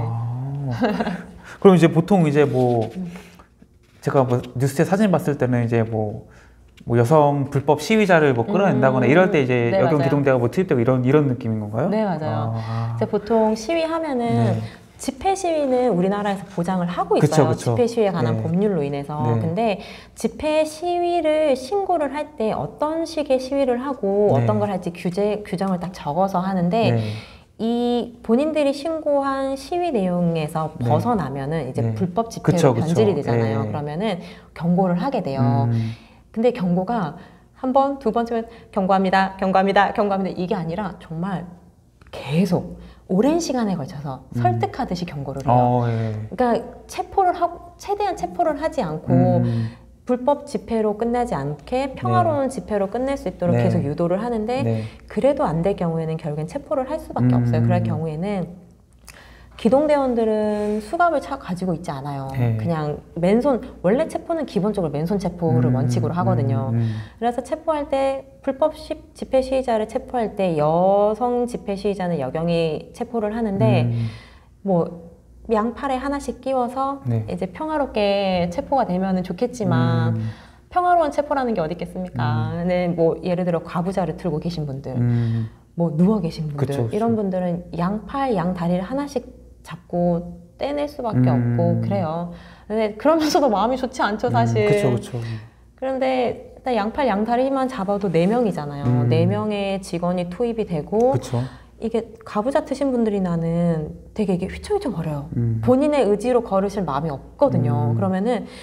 그럼 이제 보통 이제 뭐 제가 뭐 뉴스에 사진 봤을 때는 이제 뭐 여성 불법 시위자를 뭐 끌어낸다거나 이럴 때 이제 네, 여경 맞아요. 기동대가 뭐 투입되고 이런 느낌인 건가요? 네, 맞아요. 이제 보통 시위하면은 네. 집회 시위는 우리나라에서 보장을 하고 있어요. 그쵸. 집회 시위에 관한 네. 법률로 인해서. 네. 근데 집회 시위를 신고를 할 때 어떤 식의 시위를 하고 네. 어떤 걸 할지 규정을 딱 적어서 하는데 네. 이 본인들이 신고한 시위 내용에서 네. 벗어나면은 이제 네. 불법 집회로 그쵸. 변질이 되잖아요. 네. 그러면은 경고를 하게 돼요. 근데 경고가 한 번, 두 번쯤은 경고합니다, 경고합니다, 경고합니다 이게 아니라 정말 계속 오랜 시간에 걸쳐서 설득하듯이 경고를 해요. 예. 그러니까 최대한 체포를 하지 않고 불법 집회로 끝나지 않게 평화로운 집회로 끝낼 수 있도록 네. 계속 유도를 하는데 네. 그래도 안 될 경우에는 결국엔 체포를 할 수밖에 없어요. 그럴 경우에는 기동대원들은 수갑을 가지고 있지 않아요. 네. 그냥 맨손, 원래 체포는 기본적으로 맨손 체포를 원칙으로 하거든요. 그래서 체포할 때 불법 집회 시위자를 체포할 때 여성 집회 시위자는 여경이 체포를 하는데 뭐 양팔에 하나씩 끼워서 네. 이제 평화롭게 체포가 되면 좋겠지만 평화로운 체포라는 게 어디 있겠습니까? 네, 뭐 예를 들어 과부자를 틀고 계신 분들, 뭐 누워 계신 분들 그쵸. 이런 분들은 양팔, 양다리를 하나씩 잡고 떼낼 수밖에 없고 그래요. 근데 그러면서도 마음이 좋지 않죠, 사실. 그쵸. 그런데 일단 양팔, 양다리만 잡아도 4명이잖아요. 4명의 직원이 투입이 되고 그쵸. 이게 가부좌 트신 분들이 나는 되게 이게 휘청휘청 거려요. 본인의 의지로 걸으실 마음이 없거든요. 그러면은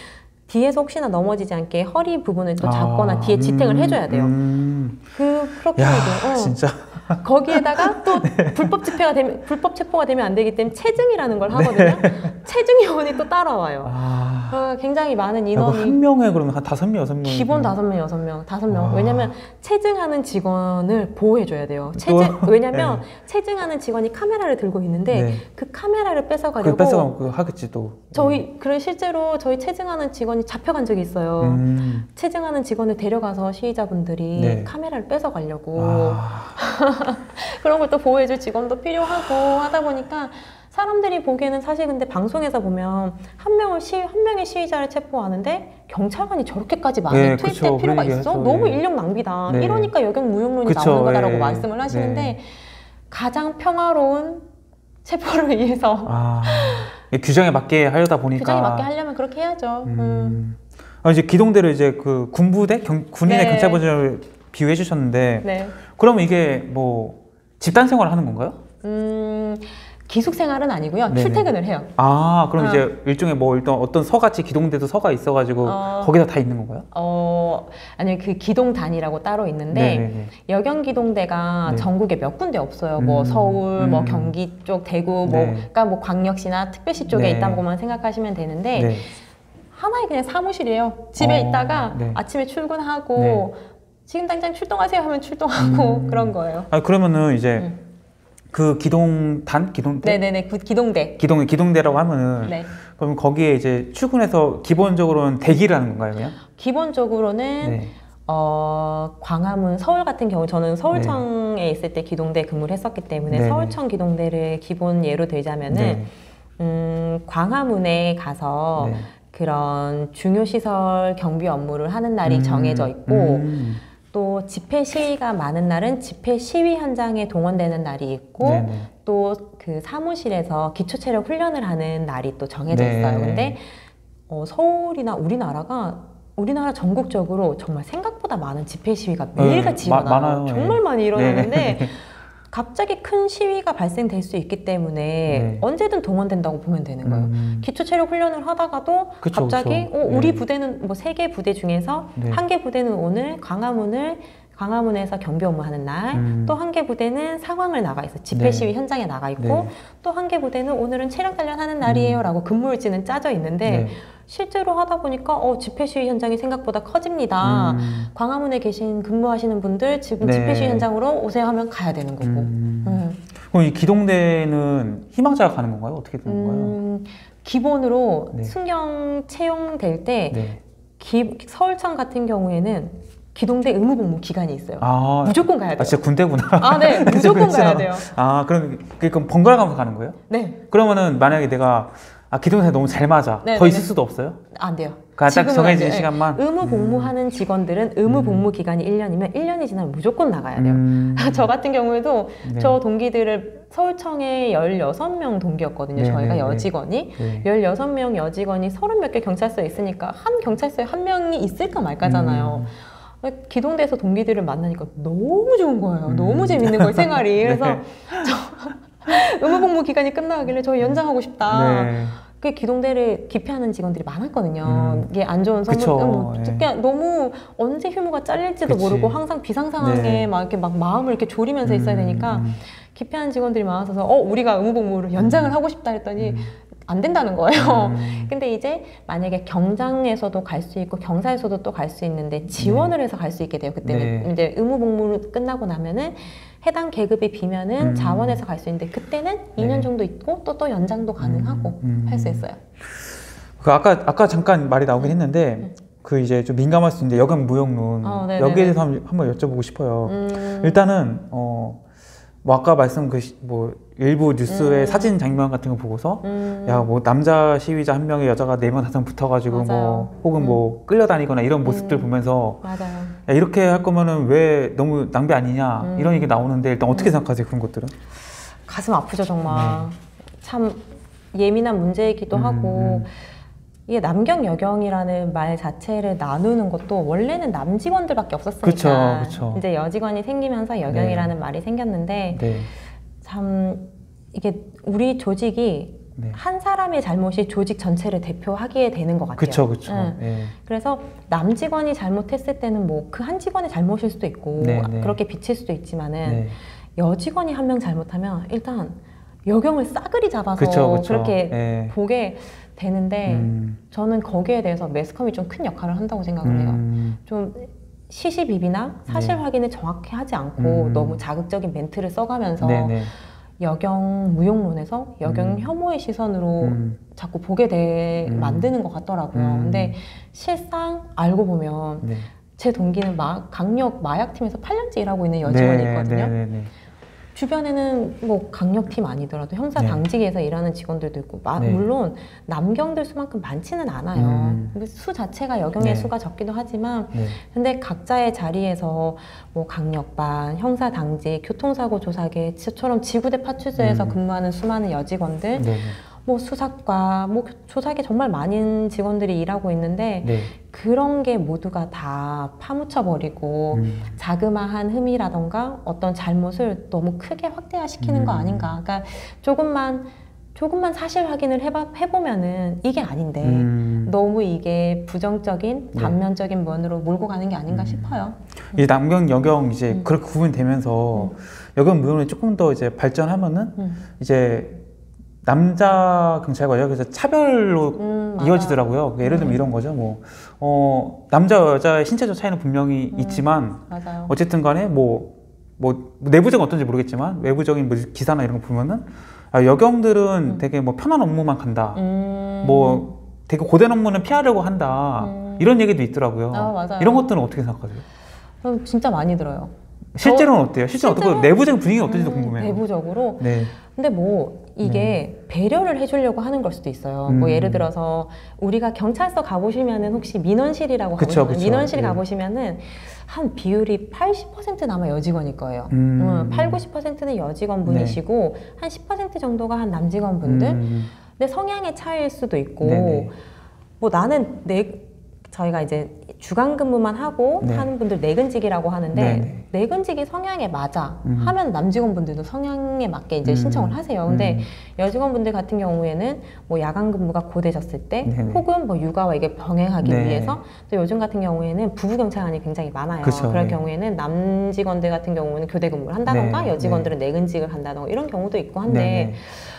뒤에서 혹시나 넘어지지 않게 허리 부분을 또 잡거나 뒤에 지탱을 해줘야 돼요. 그렇게 해도 진짜 거기에다가 또 불법 체포가 되면 안 되기 때문에 체증이라는 걸 하거든요. 체증 요원이 또 따라와요. 굉장히 많은 인원이 한 명에 그러면 한 5명, 6명 기본 5명, 5명. 왜냐면 체증하는 직원을 보호해줘야 돼요. 왜냐면 체증하는 직원이 카메라를 들고 있는데 그 카메라를 뺏어가려고 뺏어가면 하겠지 또. 실제로 저희 체증하는 직원이 잡혀간 적이 있어요. 체증하는 직원을 데려가서 시위자분들이 카메라를 뺏어가려고 그런 걸 또 보호해줄 직원도 필요하고 하다 보니까 사람들이 보기에는 사실 근데 방송에서 보면 한 명의 시위자를 체포하는데 경찰관이 저렇게까지 많이 투입될 필요가 있어? 너무 인력 낭비다. 이러니까 여경 무용론이 나오는 거다라고 말씀을 하시는데 가장 평화로운 체포를 위해서 규정에 맞게 하려다 보니까 규정에 맞게 하려면 그렇게 해야죠. 이제 기동대를 이제 그 군부대, 군인의 경찰분을 비유해 주셨는데 그러면 이게 뭐 집단 생활을 하는 건가요? 기숙 생활은 아니고요. 출퇴근을 해요. 그럼 이제 일종의 뭐 일단 어떤 서같이 기동대도 서가 있어가지고 거기다 다 있는 건가요? 아니요, 그 기동단이라고 따로 있는데 여경 기동대가 전국에 몇 군데 없어요. 뭐 서울, 뭐 경기 쪽, 대구, 그러니까 뭐 광역시나 특별시 쪽에 있다고만 생각하시면 되는데 하나의 그냥 사무실이에요. 집에 있다가 아침에 출근하고 지금 당장 출동하세요 하면 출동하고 그런 거예요. 그러면은 이제 그 기동대? 기동대라고 하면은 그럼 거기에 이제 출근해서 기본적으로는 대기를 하는 건가요, 그냥? 기본적으로는 광화문, 서울 같은 경우 저는 서울청에 있을 때 기동대 근무를 했었기 때문에 서울청 기동대를 기본 예로 들자면은 광화문에 가서 그런 중요시설 경비 업무를 하는 날이 정해져 있고 또 집회 시위가 많은 날은 집회 시위 현장에 동원되는 날이 있고 또 그 사무실에서 기초체력 훈련을 하는 날이 또 정해져 있어요. 근데 서울이나 우리나라 전국적으로 정말 생각보다 많은 집회 시위가 매일같이 일어나요. 정말 많이 일어나는데 갑자기 큰 시위가 발생될 수 있기 때문에 언제든 동원된다고 보면 되는 거예요. 기초체력 훈련을 하다가도 갑자기 우리 부대는 뭐 3개 부대 중에서 1개 부대는 오늘 광화문에서 경비 업무하는 날, 또 1개 부대는 상황을 나가 있어 집회 시위 현장에 나가 있고 또 1개 부대는 오늘은 체력 단련하는 날이에요 라고 근무일지는 짜져 있는데 실제로 하다 보니까 집회 시위 현장이 생각보다 커집니다. 광화문에 근무하시는 분들 지금 집회 시위 현장으로 오세요 하면 가야 되는 거고. 그럼 이 기동대는 희망자가 가는 건가요? 어떻게 되는 건가요? 기본으로 승경 채용될 때 서울청 같은 경우에는 기동대 의무복무 기간이 있어요. 무조건 가야 돼요. 진짜 군대구나. 네, 무조건 가야 돼요. 그럼 번갈아 가면서 가는 거예요? 네. 그러면은 만약에 내가 기동대 너무 잘 맞아. 더 있을 수도 없어요? 안 돼요. 딱 정해진 시간만? 의무 복무하는 직원들은 의무 복무 기간이 1년이면 1년이 지나면 무조건 나가야 돼요. 저 같은 경우에도 저 동기들을 서울청에 16명 동기였거든요. 저희가 여직원이. 16명 여직원이 30몇 개 경찰서에 있으니까 한 경찰서에 한 명이 있을까 말까잖아요. 기동대에서 동기들을 만나니까 너무 좋은 거예요. 너무 재밌는 거예요, 생활이. 그래서 의무복무 기간이 끝나가길래 저 연장하고 싶다. 그 기동대를 기피하는 직원들이 많았거든요. 이게 안 좋은 소문, 너무 언제 휴무가 잘릴지도 모르고 항상 비상상황에 막 이렇게 막 마음을 이렇게 졸이면서 있어야 되니까 기피하는 직원들이 많아서 우리가 의무복무를 연장을 하고 싶다 했더니 안 된다는 거예요. 근데 이제 만약에 경장에서도 갈 수 있고 경사에서도 또 갈 수 있는데 지원을 해서 갈 수 있게 돼요. 그때는 이제 의무복무를 끝나고 나면은 해당 계급이 비면은 자원해서 갈 수 있는데 그때는 2년 정도 있고 또 연장도 가능하고 할 수 있어요. 아까 잠깐 말이 나오긴 했는데 그 이제 좀 민감할 수 있는데 여경 무용론 여기에 대해서 한번 여쭤보고 싶어요. 일단은 뭐 아까 말씀 일부 뉴스의 사진 장면 같은 거 보고서 야 뭐 남자 시위자 1명에 여자가 4명 5명 붙어가지고 뭐 혹은 뭐 끌려다니거나 이런 모습들 보면서 야 이렇게 할 거면은 왜 너무 낭비 아니냐 이런 얘기 나오는데 일단 어떻게 생각하세요 그런 것들은? 가슴 아프죠 정말. 참 예민한 문제이기도 하고 이게 남경 여경이라는 말 자체를 나누는 것도 원래는 남직원들밖에 없었으니까 이제 여직원이 생기면서 여경이라는 말이 생겼는데 참 이게 우리 조직이 네. 한 사람의 잘못이 조직 전체를 대표하게 되는 것 같아요. 그렇죠, 그렇죠. 네. 그래서 남 직원이 잘못했을 때는 뭐 그 한 직원의 잘못일 수도 있고 네, 네. 그렇게 비칠 수도 있지만은 네. 여직원이 한 명 잘못하면 일단 여경을 싸그리 잡아서 그쵸, 그쵸. 그렇게 네. 보게 되는데 저는 거기에 대해서 매스컴이 좀 큰 역할을 한다고 생각을 해요. 좀 시시비비나 사실 네. 확인을 정확히 하지 않고 너무 자극적인 멘트를 써가면서 네네. 여경 무용론에서 여경 혐오의 시선으로 자꾸 보게 만드는 것 같더라고요. 근데 실상 알고 보면 네. 제 동기는 강력 마약팀에서 8년째 일하고 있는 여직원이 있거든요. 네네네. 주변에는 뭐 강력팀 아니더라도 형사 네. 당직에서 일하는 직원들도 있고 네. 물론 남경들 수만큼 많지는 않아요. 근데 수 자체가 여경의 네. 수가 적기도 하지만 네. 근데 각자의 자리에서 뭐 강력반, 형사 당직, 교통사고 조사계처럼 지구대 파출소에서 근무하는 수많은 여직원들 네. 뭐 수사과, 뭐 조사계 정말 많은 직원들이 일하고 있는데 네. 그런 게 모두가 다 파묻혀버리고 자그마한 흠이라던가 어떤 잘못을 너무 크게 확대화시키는 거 아닌가. 그러니까 조금만 사실 확인을 해보면은 이게 아닌데 너무 이게 부정적인 단면적인 면으로 몰고 가는 게 아닌가 싶어요. 이제 남경, 여경 이제 그렇게 구분되면서 여경 무용론이 조금 더 이제 발전하면은 이제 남자 경찰과 여자 경찰 차별로 이어지더라고요. 예를 들면 이런 거죠. 뭐 남자 여자의 신체적 차이는 분명히 있지만 맞아요. 어쨌든 간에 뭐 내부적인 어떤지 모르겠지만 외부적인 뭐 기사나 이런 거 보면은 여경들은 되게 뭐 편한 업무만 간다. 뭐 되게 고된 업무는 피하려고 한다. 이런 얘기도 있더라고요. 맞아요. 이런 것들은 어떻게 생각하세요? 진짜 많이 들어요. 실제로는 어때요? 실제로 어떻고 내부적인 분위기가 어떤지도 궁금해요. 내부적으로? 네. 근데 뭐 이게 배려를 해주려고 하는 걸 수도 있어요. 뭐 예를 들어서 우리가 경찰서 가보시면은 혹시 민원실이라고 가보시면 민원실 가보시면은 한 비율이 80%는 아마 여직원일 거예요. 8, 90%는 여직원분이시고 한 10% 정도가 한 남직원분들. 근데 성향의 차이일 수도 있고 뭐 나는 저희가 이제 주간 근무만 하고 하는 분들 내근직이라고 하는데 내근직이 성향에 맞아 하면 남직원분들도 성향에 맞게 이제 신청을 하세요. 근데 여직원분들 같은 경우에는 뭐 야간 근무가 고되셨을 때 혹은 뭐 육아와 이게 병행하기 위해서 또 요즘 같은 경우에는 부부 경찰관이 굉장히 많아요. 그쵸, 그럴 경우에는 남직원들 같은 경우는 교대 근무를 한다던가 여직원들은 내근직을 한다던가 이런 경우도 있고 한데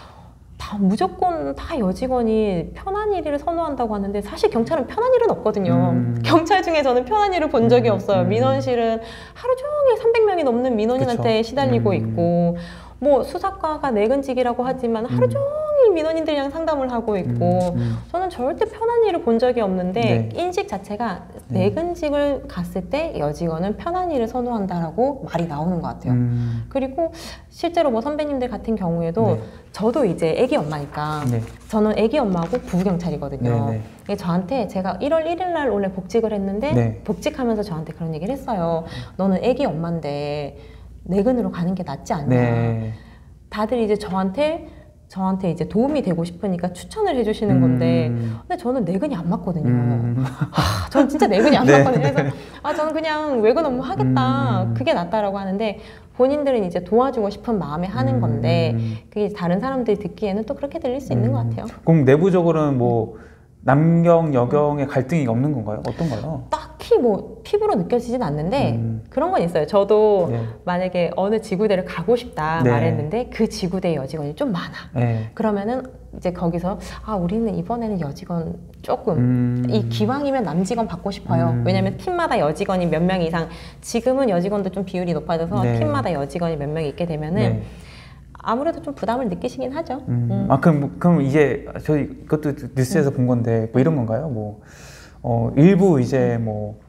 무조건 다 여직원이 편한 일을 선호한다고 하는데 사실 경찰은 편한 일은 없거든요. 경찰 중에 저는 편한 일을 본 적이 없어요. 민원실은 하루 종일 300명이 넘는 민원인한테 시달리고 있고 뭐 수사과가 내근직이라고 하지만 하루 종일 민원인들이랑 상담을 하고 있고 저는 절대 편한 일을 본 적이 없는데 인식 자체가 내근직을 갔을 때 여직원은 편한 일을 선호한다라고 말이 나오는 것 같아요. 그리고 실제로 뭐 선배님들 같은 경우에도 저도 이제 애기 엄마니까 저는 애기 엄마하고 부부경찰이거든요. 저한테 제가 1월 1일 날 원래 복직을 했는데 복직하면서 저한테 그런 얘기를 했어요. 너는 애기 엄마인데 내근으로 가는 게 낫지 않냐. 다들 이제 저한테 이제 도움이 되고 싶으니까 추천을 해주시는 건데 근데 저는 내근이 안 맞거든요. 저는 진짜 내근이 안 맞거든요. 그래서 저는 그냥 외근 업무 하겠다. 그게 낫다라고 하는데 본인들은 이제 도와주고 싶은 마음에 하는 건데 그게 다른 사람들이 듣기에는 또 그렇게 들릴 수 있는 것 같아요. 그럼 내부적으로는 뭐 남경, 여경의 갈등이 없는 건가요? 어떤가요? 딱히 뭐 피부로 느껴지진 않는데 그런 건 있어요. 저도 만약에 어느 지구대를 가고 싶다 말했는데 그 지구대 여직원이 좀 많아. 그러면은 이제 거기서 우리는 이번에는 여직원 조금 이 기왕이면 남직원 받고 싶어요. 왜냐면 팀마다 여직원이 몇 명 이상 지금은 여직원도 좀 비율이 높아져서 팀마다 여직원이 몇 명 있게 되면은 아무래도 좀 부담을 느끼시긴 하죠. 그럼 이제 저희 이것도 뉴스에서 본 건데 뭐 이런 건가요? 뭐 일부 이제 뭐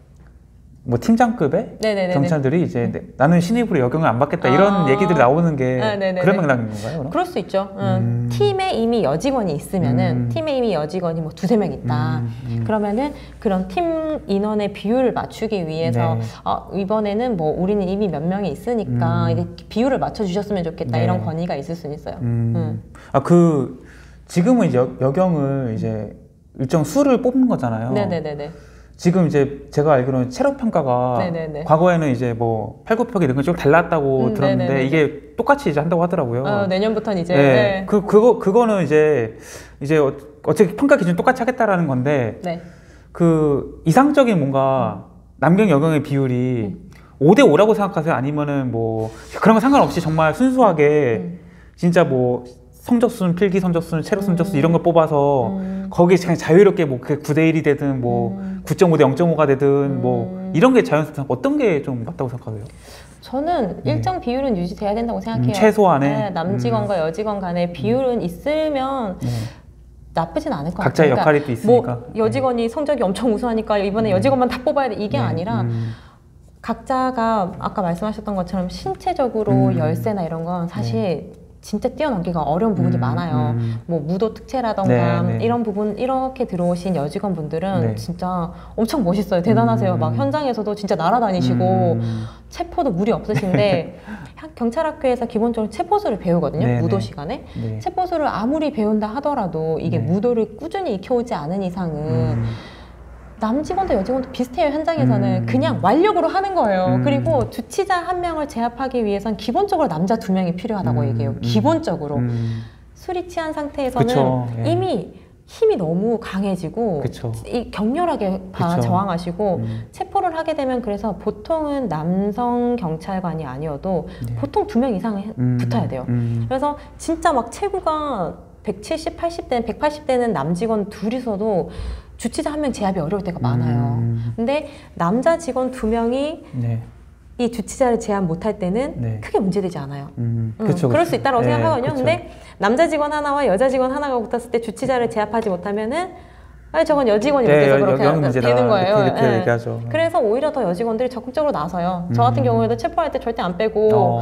팀장급의 경찰들이 이제 나는 신입으로 여경을 안 받겠다 이런 얘기들이 나오는 게 그런 맥락인 건가요? 그럼? 그럴 수 있죠. 팀에 이미 여직원이 있으면은 팀에 이미 여직원이 뭐 2-3명 있다. 그러면은 그런 팀 인원의 비율을 맞추기 위해서 이번에는 뭐 우리는 이미 몇 명이 있으니까 이게 비율을 맞춰주셨으면 좋겠다 이런 건의가 있을 수는 있어요. 지금은 이제 여경을 이제 일정 수를 뽑는 거잖아요. 네네네네. 지금 이제 제가 알기로는 체력 평가가 네네네. 과거에는 이제 뭐 팔굽혀펴기 이런 거 좀 달랐다고 들었는데 네네네. 이게 똑같이 이제 한다고 하더라고요. 내년부터는 이제. 네. 네. 그거는 이제 어차피 평가 기준 똑같이 하겠다라는 건데 네. 그 이상적인 뭔가 남경 여경의 비율이 5대5라고 생각하세요? 아니면은 뭐 그런 거 상관없이 정말 순수하게 진짜 뭐 성적순, 필기 성적순, 체력 성적순 이런 걸 뽑아서 거기에 그냥 자유롭게 뭐 그 9대1이 되든 뭐 9.5대 0.5가 되든 뭐 이런 게 자연스럽게 어떤 게 좀 맞다고 생각하세요? 저는 일정 비율은 유지돼야 된다고 생각해요. 최소한의 네, 남직원과 여직원 간의 비율은 있으면 나쁘진 않을 것 같아요. 각자의 역할이 또 있으니까. 뭐 여직원이 성적이 엄청 우수하니까 이번에 여직원만 다 뽑아야 돼 이게 아니라 각자가 아까 말씀하셨던 것처럼 신체적으로 열세나 이런 건 사실 진짜 뛰어넘기가 어려운 부분이 많아요. 뭐 무도 특채라던가 이런 부분 이렇게 들어오신 여직원분들은 진짜 엄청 멋있어요. 대단하세요. 막 현장에서도 진짜 날아다니시고 체포도 무리 없으신데 경찰학교에서 기본적으로 체포수를 배우거든요. 무도 시간에. 체포수를 아무리 배운다 하더라도 이게 무도를 꾸준히 익혀오지 않은 이상은 남직원도 여직원도 비슷해요. 현장에서는 그냥 완력으로 하는 거예요. 그리고 주치자 한 명을 제압하기 위해선 기본적으로 남자 2명이 필요하다고 얘기해요. 기본적으로. 술이 취한 상태에서는 그쵸, 예. 이미 힘이 너무 강해지고 그쵸. 이 격렬하게 그쵸. 저항하시고 체포를 하게 되면 그래서 보통은 남성 경찰관이 아니어도 보통 2명 이상은 붙어야 돼요. 그래서 진짜 막 체구가 170, 80대, 180대는 남직원 둘이서도 주치자 한 명 제압이 어려울 때가 많아요. 근데 남자 직원 2명이 이 주치자를 제압 못할 때는 크게 문제되지 않아요. 그쵸, 그럴 수 있다고 네, 생각하거든요. 그쵸. 근데 남자 직원 하나와 여자 직원 하나가 붙었을 때 주치자를 제압하지 못하면은 아니 저건 여직원이 못해서 그렇게 되는 거예요. 이렇게 얘기하죠. 그래서 오히려 더 여직원들이 적극적으로 나서요. 저 같은 경우에도 체포할 때 절대 안 빼고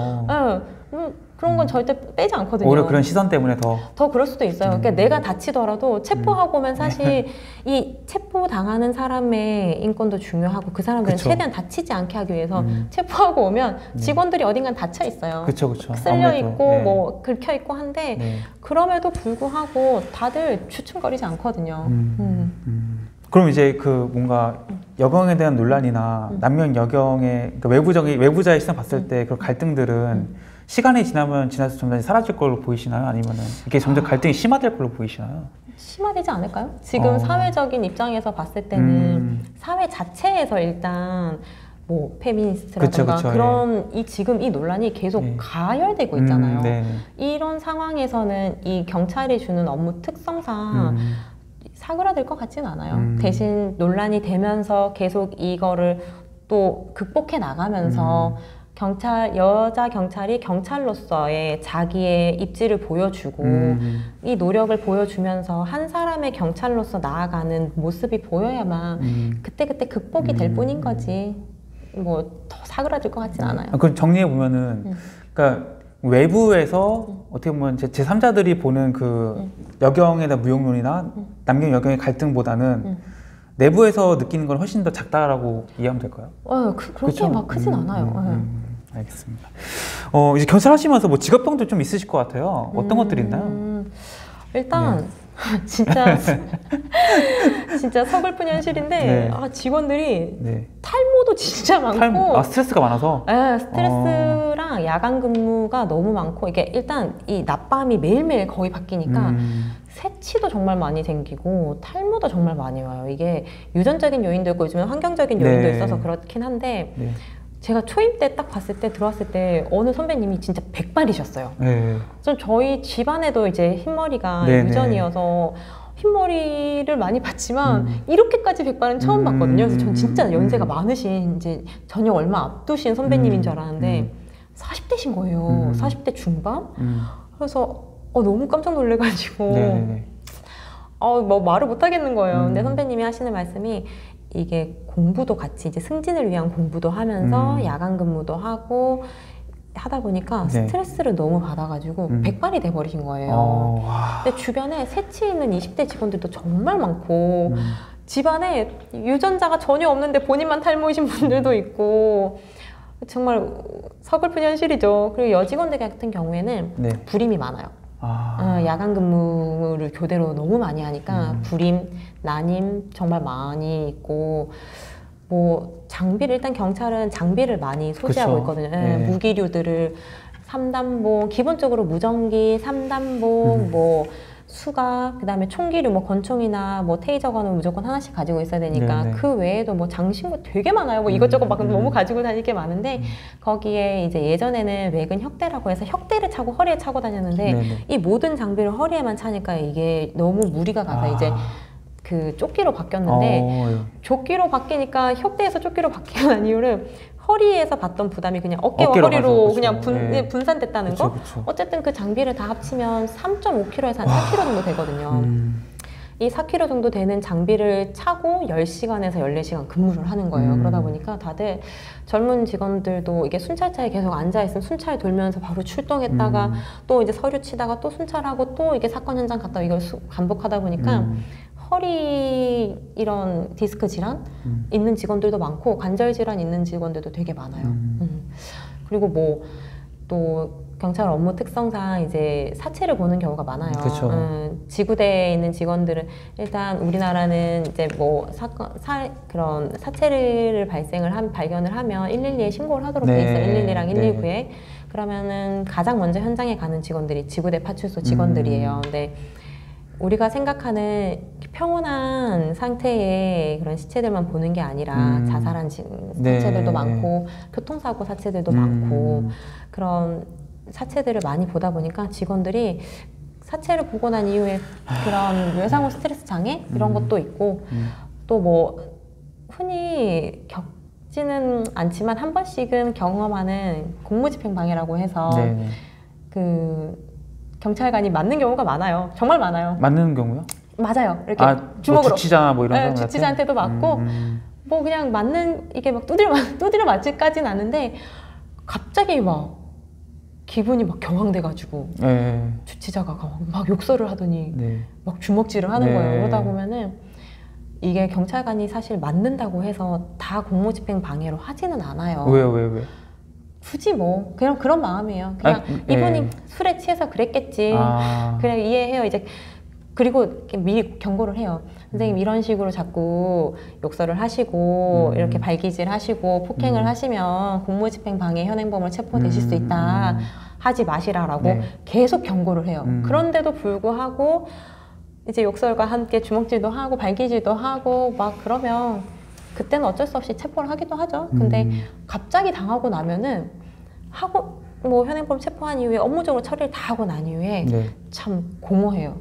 그런 건 절대 빼지 않거든요. 오히려 그런 시선 때문에 더 그럴 수도 있어요. 그러니까 내가 다치더라도 체포하고 오면 사실 이 체포 당하는 사람의 인권도 중요하고 그 사람들은 그쵸. 최대한 다치지 않게 하기 위해서 체포하고 오면 직원들이 어딘간 다쳐 있어요. 그쵸. 쓸려 아무래도, 있고 뭐 긁혀 있고 한데 그럼에도 불구하고 다들 주춤거리지 않거든요. 그럼 이제 그 뭔가 여경에 대한 논란이나 남경 여경의 그러니까 외부자의 시선 봤을 때 그런 갈등들은 시간이 지나면 지나서 점점 사라질 걸로 보이시나요? 아니면은 이게 점점 갈등이 심화될 걸로 보이시나요? 심화되지 않을까요? 지금 사회적인 입장에서 봤을 때는 사회 자체에서 일단 뭐 페미니스트라든가 그쵸, 그런 지금 이 논란이 계속 가열되고 있잖아요. 이런 상황에서는 이 경찰이 주는 업무 특성상 사그라들 것 같진 않아요. 대신 논란이 되면서 계속 이거를 또 극복해 나가면서 여자 경찰이 경찰로서의 자기의 입지를 보여주고 이 노력을 보여주면서 한 사람의 경찰로서 나아가는 모습이 보여야만 그때그때 극복이 될 뿐인 거지 뭐 더 사그라들 것 같진 않아요. 그럼 정리해 보면은 그러니까 외부에서 어떻게 보면 제3자들이 보는 그 여경에 대한 무용론이나 남경 여경의 갈등보다는 내부에서 느끼는 건 훨씬 더 작다라고 이해하면 될까요? 그렇게 막 크진 않아요. 알겠습니다. 이제 경찰 하시면서 뭐 직업병도 좀 있으실 것 같아요. 어떤 것들이 있나요? 일단 진짜 서글픈 현실인데 직원들이 탈모도 진짜 많고 스트레스가 많아서? 스트레스랑 야간 근무가 너무 많고 이게 일단 이 낮밤이 매일매일 거의 바뀌니까 새치도 정말 많이 생기고 탈모도 정말 많이 와요. 이게 유전적인 요인도 있고 요즘은 환경적인 요인도 있어서 그렇긴 한데 제가 초임 때 딱 봤을 때 들어왔을 때 어느 선배님이 진짜 백발이셨어요. 전 저희 집안에도 이제 흰머리가 유전이어서 흰머리를 많이 봤지만 이렇게까지 백발은 처음 봤거든요. 그래서 전 진짜 연세가 많으신 이제 전혀 얼마 앞두신 선배님인 줄 알았는데 40대신 거예요. 40대 중반? 그래서 너무 깜짝 놀래가지고 뭐 말을 못 하겠는 거예요. 근데 선배님이 하시는 말씀이 이게 공부도 같이 이제 승진을 위한 공부도 하면서 야간 근무도 하고 하다 보니까 스트레스를 너무 받아가지고 백발이 돼버리신 거예요. 근데 주변에 새치 있는 20대 직원들도 정말 많고 집안에 유전자가 전혀 없는데 본인만 탈모이신 분들도 있고 정말 서글픈 현실이죠. 그리고 여직원들 같은 경우에는 불임이 많아요. 야간 근무를 교대로 너무 많이 하니까 불임, 난임 정말 많이 있고 뭐 장비를 일단 경찰은 장비를 많이 소지하고 그쵸. 있거든요. 네. 무기류들을 3단봉 기본적으로 무전기 3단봉 뭐 수갑 그다음에 총기류 뭐 권총이나 뭐 테이저건은 무조건 하나씩 가지고 있어야 되니까 네네. 그 외에도 뭐 장신구 되게 많아요. 뭐 이것저것 막 너무 가지고 다닐 게 많은데 거기에 이제 예전에는 외근 혁대라고 해서 혁대를 차고 허리에 차고 다녔는데 네네. 이 모든 장비를 허리에만 차니까 이게 너무 무리가 가서 이제 그 조끼로 바뀌었는데 조끼로 바뀌니까 혁대에서 조끼로 바뀌고 난 이후로 허리에서 받던 부담이 그냥 어깨와 어깨로 허리로 가죠. 그냥 네. 분산됐다는 그쵸, 거. 그쵸. 어쨌든 그 장비를 다 합치면 3.5kg에서 한 4kg 정도 되거든요. 이 4kg 정도 되는 장비를 차고 10시간에서 14시간 근무를 하는 거예요. 그러다 보니까 다들 젊은 직원들도 이게 순찰차에 계속 앉아있으면 순찰 돌면서 바로 출동했다가 또 이제 서류 치다가 또 순찰하고 또 이게 사건 현장 갔다 이걸 반복하다 보니까 허리 이런 디스크 질환 있는 직원들도 많고 관절 질환 있는 직원들도 되게 많아요. 그리고 뭐 또 경찰 업무 특성상 이제 사체를 보는 경우가 많아요. 지구대에 있는 직원들은 일단 우리나라는 이제 뭐 그런 사체를 발견을 하면 112에 신고를 하도록 돼 있어요. 112랑 119에. 그러면은 가장 먼저 현장에 가는 직원들이 지구대 파출소 직원들이에요. 근데 우리가 생각하는 평온한 상태의 그런 시체들만 보는 게 아니라 자살한 사체들도 많고 교통사고 사체들도 많고 그런 사체들을 많이 보다 보니까 직원들이 사체를 보고 난 이후에 그런 외상후 스트레스 장애 이런 것도 있고 또 뭐 흔히 겪지는 않지만 한 번씩은 경험하는 공무집행방해라고 해서 그 경찰관이 맞는 경우가 많아요. 정말 많아요. 맞는 경우요? 맞아요. 이렇게 뭐 주먹으로. 주치자 뭐 이런 사람 주치자한테도 맞고 뭐 그냥 맞는 이게 막 두드려 맞지까지는 않은데 갑자기 막 기분이 막 경황돼가지고 주치자가 막 욕설을 하더니 막 주먹질을 하는 거예요. 그러다 보면은 이게 경찰관이 사실 맞는다고 해서 다 공무집행 방해로 하지는 않아요. 왜요? 굳이 뭐 그냥 그런 마음이에요. 그냥 이분이 술에 취해서 그랬겠지. 그래 이해해요. 이제 그리고 이렇게 미리 경고를 해요. 선생님 이런 식으로 자꾸 욕설을 하시고 이렇게 발기질 하시고 폭행을 하시면 공무집행방해 현행범으로 체포되실 수 있다. 하지 마시라라고 계속 경고를 해요. 그런데도 불구하고 이제 욕설과 함께 주먹질도 하고 발기질도 하고 막 그러면 그때는 어쩔 수 없이 체포를 하기도 하죠. 근데 갑자기 당하고 나면은 하고 뭐 현행범 체포한 이후에 업무적으로 처리를 다 하고 난 이후에 참 공허해요.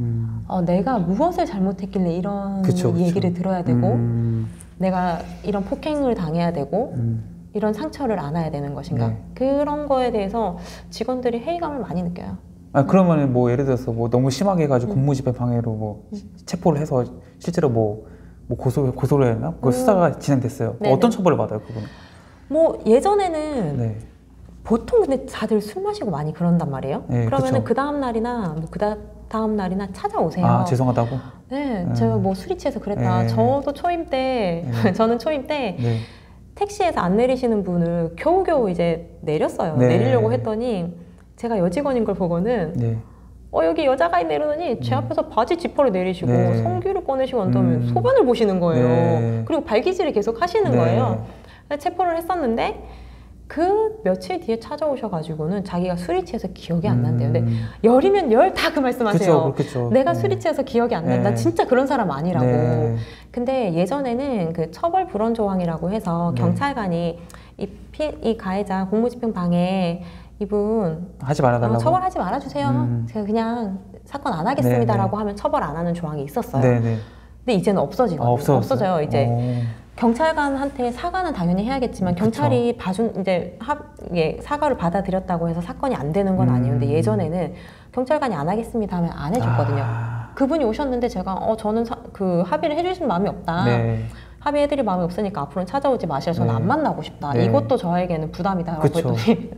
내가 무엇을 잘못했길래 이런 얘기를 들어야 되고 내가 이런 폭행을 당해야 되고 이런 상처를 안아야 되는 것인가. 그런 거에 대해서 직원들이 회의감을 많이 느껴요. 그러면 뭐 예를 들어서 뭐 너무 심하게 해가지고 공무집행 방해로 뭐 체포를 해서 실제로 뭐 고소를 했나? 그 수사가 진행됐어요. 어떤 처벌을 받아요, 그분은? 뭐 예전에는 보통 근데 다들 술 마시고 많이 그런단 말이에요. 그러면은 그 다음 날이나 뭐 다음 날이나 찾아오세요. 죄송하다고? 제가 뭐 술이 취해서 그랬다. 저도 초임 때, 저는 초임 때 택시에서 안 내리시는 분을 겨우겨우 이제 내렸어요. 내리려고 했더니 제가 여직원인 걸 보고는 여기 여자가 있네 이러더니 제 앞에서 바지 지퍼를 내리시고 성규를 꺼내시고 한 다음에 소변을 보시는 거예요. 그리고 발기질을 계속 하시는 거예요. 체포를 했었는데 그 며칠 뒤에 찾아오셔가지고는 자기가 술이 취해서 기억이 안 난대요. 근데 열이면 열 다 그 말씀하세요. 내가 술이 취해서 기억이 안 난다. 진짜 그런 사람 아니라고. 근데 예전에는 그 처벌 불원 조항이라고 해서 경찰관이 이 가해자 공무집행방해 이분 하지 말아달라고? 처벌하지 말아주세요. 제가 그냥 사건 안 하겠습니다라고 하면 처벌 안 하는 조항이 있었어요. 근데 이제는 없어지거든요. 없어져요. 이제 경찰관한테 사과는 당연히 해야겠지만 경찰이 이제 사과를 받아들였다고 해서 사건이 안 되는 건 아니에요. 근데 예전에는 경찰관이 안 하겠습니다 하면 안 해줬거든요. 그분이 오셨는데 제가 저는 그 합의를 해주신 마음이 없다. 합의해드릴 마음이 없으니까 앞으로는 찾아오지 마시라. 저는 안 만나고 싶다. 이것도 저에게는 부담이다. 라고 했더니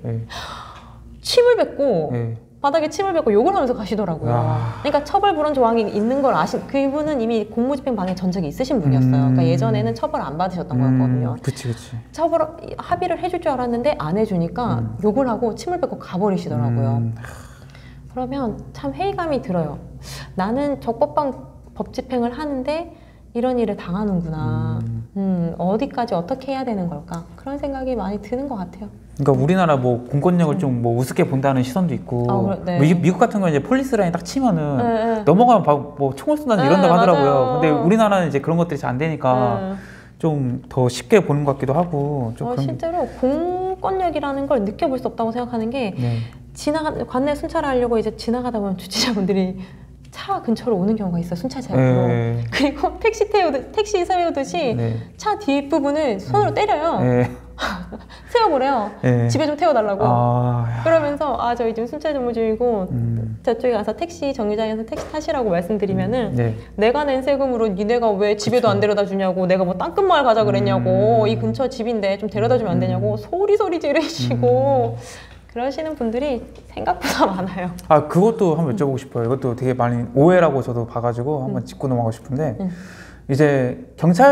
침을 뱉고 바닥에 침을 뱉고 욕을 하면서 가시더라고요. 그러니까 처벌 불원 조항이 있는 걸 그분은 이미 공무집행 방해 전적이 있으신 분이었어요. 그러니까 예전에는 처벌 안 받으셨던 거였거든요. 처벌 합의를 해줄 줄 알았는데 안 해주니까 욕을 하고 침을 뱉고 가버리시더라고요. 그러면 참 회의감이 들어요. 나는 적법한 법 집행을 하는데 이런 일을 당하는구나. 어디까지 어떻게 해야 되는 걸까? 그런 생각이 많이 드는 것 같아요. 그러니까 우리나라 뭐 공권력을 좀 뭐 우습게 본다는 시선도 있고 네. 미국 같은 경우는 이제 폴리스 라인 딱 치면은 네. 넘어가면 뭐 총을 쏜다든지 이런다고 하더라고요. 맞아요. 근데 우리나라는 이제 그런 것들이 잘 안 되니까 좀 더 쉽게 보는 것 같기도 하고 좀 그런... 실제로 공권력이라는 걸 느껴볼 수 없다고 생각하는 게 관내 순찰하려고 이제 지나가다 보면 주치자분들이 차 근처로 오는 경우가 있어요. 순찰 제압으로. 그리고 택시 세우듯이 차 뒷부분을 손으로 때려요. 세워보래요. 집에 좀 태워달라고. 그러면서 저희 지금 순찰 근무 중이고 저쪽에 가서 택시 정류장에서 택시 타시라고 말씀드리면은 내가 낸 세금으로 니네가 왜 집에도 안 데려다 주냐고, 내가 뭐 땅끝마을 가자 그랬냐고, 이 근처 집인데 좀 데려다 주면 안 되냐고 소리 지르시고 그러시는 분들이 생각보다 많아요. 그것도 한번 여쭤보고 싶어요. 이것도 되게 많이 오해라고 저도 봐가지고 한번 짚고 넘어가고 싶은데 이제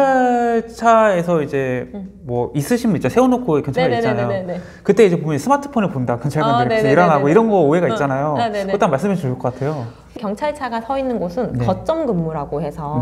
경찰차에서 이제 뭐 있으신 분 있죠. 세워놓고 경찰관 있잖아요. 그때 이제 보면 스마트폰을 본다. 경찰관들이 일어나고 이런 거 오해가 있잖아요. 그것도 한번 말씀해 주실 것 같아요. 경찰차가 서 있는 곳은 거점 근무라고 해서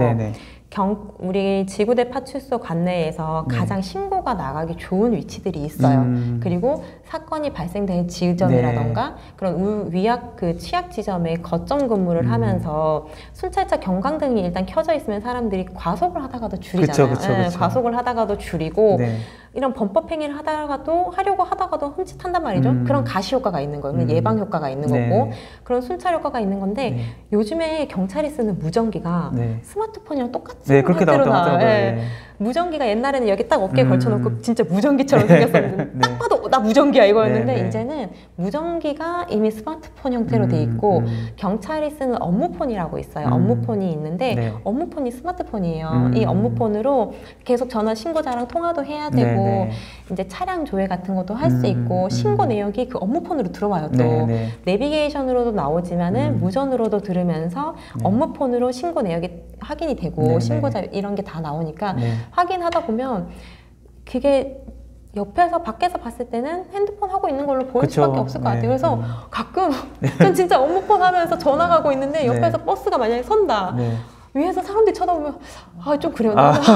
우리 지구대 파출소 관내에서 가장 신고가 나가기 좋은 위치들이 있어요. 그리고 사건이 발생된 지점이라던가 그런 위약 취약 지점에 거점 근무를 하면서 순찰차 경광등이 일단 켜져 있으면 사람들이 과속을 하다가도 줄이잖아요. 그쵸. 과속을 하다가도 줄이고 이런 범법행위를 하려고 하다가도 흠칫한단 말이죠. 그런 가시 효과가 있는 거예요. 예방 효과가 있는 거고 그런 순찰 효과가 있는 건데 요즘에 경찰이 쓰는 무전기가 스마트폰이랑 똑같은 형태로 나와요. 무전기가 옛날에는 여기 딱 어깨에 걸쳐놓고 진짜 무전기처럼 생겼었는데 딱 봐도 나 무전기야 이거였는데 이제는 무전기가 이미 스마트폰 형태로 돼 있고 경찰이 쓰는 업무폰이라고 있어요. 업무폰이 있는데 업무폰이 스마트폰이에요. 이 업무폰으로 계속 전화 신고자랑 통화도 해야 되고 이제 차량 조회 같은 것도 할 수 있고 신고 내역이 그 업무폰으로 들어와요. 또 내비게이션으로도 나오지만은 무전으로도 들으면서 업무폰으로 신고 내역이 확인이 되고 신고자 이런 게 다 나오니까 확인하다 보면 그게 옆에서 밖에서 봤을 때는 핸드폰 하고 있는 걸로 보일 수밖에 없을 것 같아요. 그래서 가끔 전 진짜 업무폰 하면서 전화가고 있는데 옆에서 버스가 만약에 선다. 위에서 사람들이 쳐다보면 좀 그래요.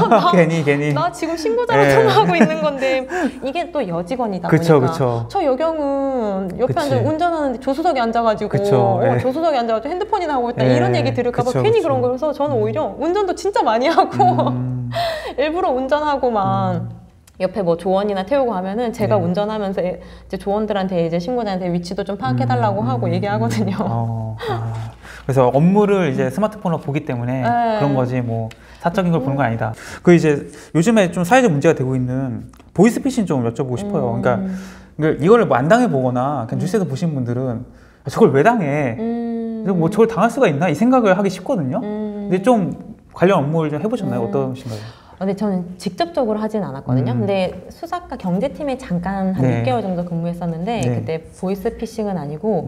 괜히 나 지금 신고자로 통화하고 있는 건데 이게 또 여직원이다 보니까 저 여경은 옆에 앉아 운전하는데 조수석에 앉아가지고 조수석에 앉아가지고 핸드폰이나 하고 있다 이런 얘기 들을까 봐 괜히 그런 거여서 그래서 저는 오히려 운전도 진짜 많이 하고 일부러 운전하고만 옆에 뭐 조원이나 태우고 하면은 제가 운전하면서 이제 조원들한테 이제 신고자한테 위치도 좀 파악해달라고 하고 얘기하거든요. 그래서 업무를 이제 스마트폰으로 보기 때문에 그런 거지 뭐 사적인 걸 보는 건 아니다. 그 이제 요즘에 좀 사회적 문제가 되고 있는 보이스피싱 좀 여쭤보고 싶어요. 그러니까 이걸 뭐 안 당해 보거나 그냥 뉴스에서 보신 분들은 저걸 왜 당해? 뭐 저걸 당할 수가 있나? 이 생각을 하기 쉽거든요. 근데 좀 관련 업무를 좀 해보셨나요? 어떠신가요? 근데 저는 직접적으로 하진 않았거든요. 근데 수사과 경제팀에 잠깐 한 6개월 정도 근무했었는데 그때 보이스피싱은 아니고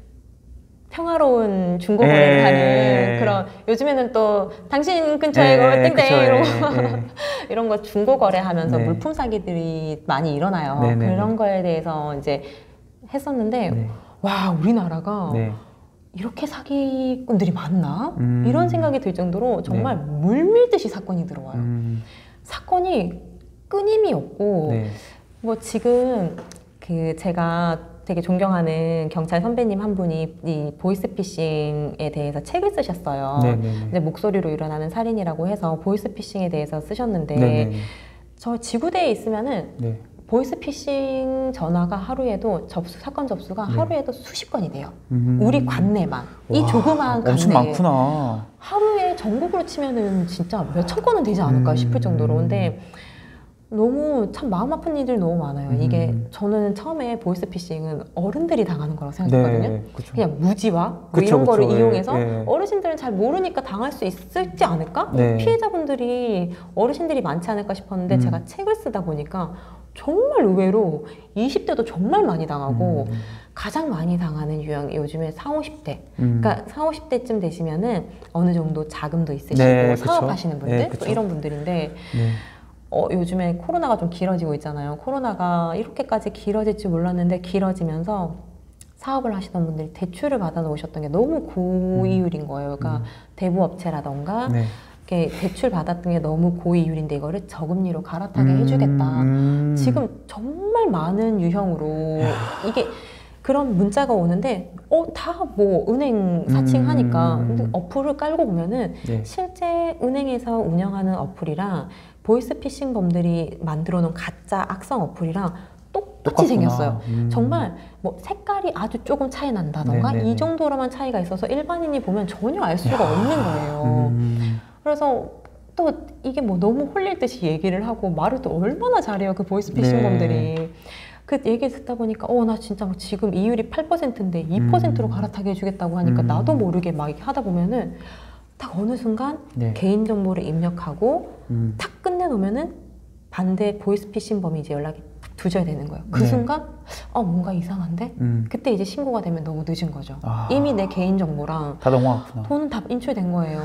평화로운 중고거래를 하는 그런 요즘에는 또 당신 근처에 땡땡 이런 거 중고거래하면서 물품 사기들이 많이 일어나요. 그런 거에 대해서 이제 했었는데 와 우리나라가 이렇게 사기꾼들이 많나? 이런 생각이 들 정도로 정말 물밀듯이 사건이 들어와요. 사건이 끊임이 없고 뭐 지금 제가 되게 존경하는 경찰 선배님 한 분이 이 보이스피싱에 대해서 책을 쓰셨어요. 이제 목소리로 일어나는 살인이라고 해서 보이스피싱에 대해서 쓰셨는데 저 지구대에 있으면은 보이스피싱 전화가 하루에도 사건 접수가 하루에도 수십 건이 돼요. 우리 관내만. 이 조그마한 관내에. 엄청 많구나. 하루에 전국으로 치면은 진짜 몇천 건은 되지 않을까 싶을 정도로. 근데 너무 참 마음 아픈 일들이 너무 많아요. 이게 저는 처음에 보이스피싱은 어른들이 당하는 거라고 생각했거든요. 그냥 무지와 뭐 이런 거를 이용해서 어르신들은 잘 모르니까 당할 수 있을지 않을까? 피해자분들이 어르신들이 많지 않을까 싶었는데 제가 책을 쓰다 보니까 정말 의외로 20대도 정말 많이 당하고 가장 많이 당하는 유형이 요즘에 40, 50대 그러니까 40, 50대쯤 되시면은 어느 정도 자금도 있으시고 사업하시는 분들 또 이런 분들인데 요즘에 코로나가 좀 길어지고 있잖아요. 코로나가 이렇게까지 길어질 줄 몰랐는데 길어지면서 사업을 하시던 분들이 대출을 받아 놓으셨던 게 너무 고이율인 거예요. 그러니까 대부업체라던가 네. 이렇게 대출 받았던 게 너무 고이율인데 이거를 저금리로 갈아타게 해주겠다. 지금 정말 많은 유형으로 이게 그런 문자가 오는데 다 뭐 은행 사칭하니까 근데 어플을 깔고 보면은 네. 실제 은행에서 운영하는 어플이랑 보이스피싱범들이 만들어 놓은 가짜 악성 어플이랑 똑같이 생겼어요. 정말 뭐 색깔이 아주 조금 차이 난다던가 네네네. 이 정도로만 차이가 있어서 일반인이 보면 전혀 알 수가 없는 거예요. 그래서 또 이게 뭐 너무 홀릴 듯이 얘기를 하고 말을 또 얼마나 잘해요, 그 보이스피싱범들이. 네. 그 얘기 듣다 보니까 나 진짜 막 지금 이율이 8%인데 2%로 갈아타게 해주겠다고 하니까 나도 모르게 막 이렇게 하다 보면은 딱 어느 순간 네. 개인정보를 입력하고 탁 끝내놓으면은 반대 보이스피싱범이 이제 연락이 두져야 되는 거예요. 그 네. 순간 뭔가 이상한데? 그때 이제 신고가 되면 너무 늦은 거죠. 이미 내 개인정보랑 다 넘어갔구나. 돈 다 인출된 거예요.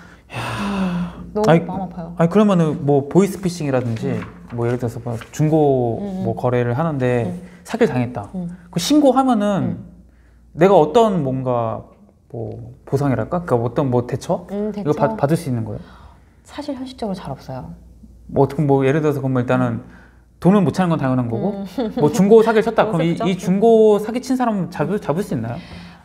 너무 마음 아파요. 아니 그러면은 뭐 보이스피싱이라든지 뭐 예를 들어서 뭐 중고 뭐 거래를 하는데 사기를 당했다. 그 신고하면은 내가 어떤 뭔가 뭐 보상이랄까? 그러니까 어떤 뭐 대처? 대처? 이거 받을 수 있는 거예요? 사실 현실적으로 잘 없어요. 뭐 어떻게 뭐 예를 들어서 그러면 일단은 돈을 못 차는 건 당연한 거고 뭐 중고 사기를 쳤다. 그럼 이 중고 사기 친 사람 잡을 수 있나요?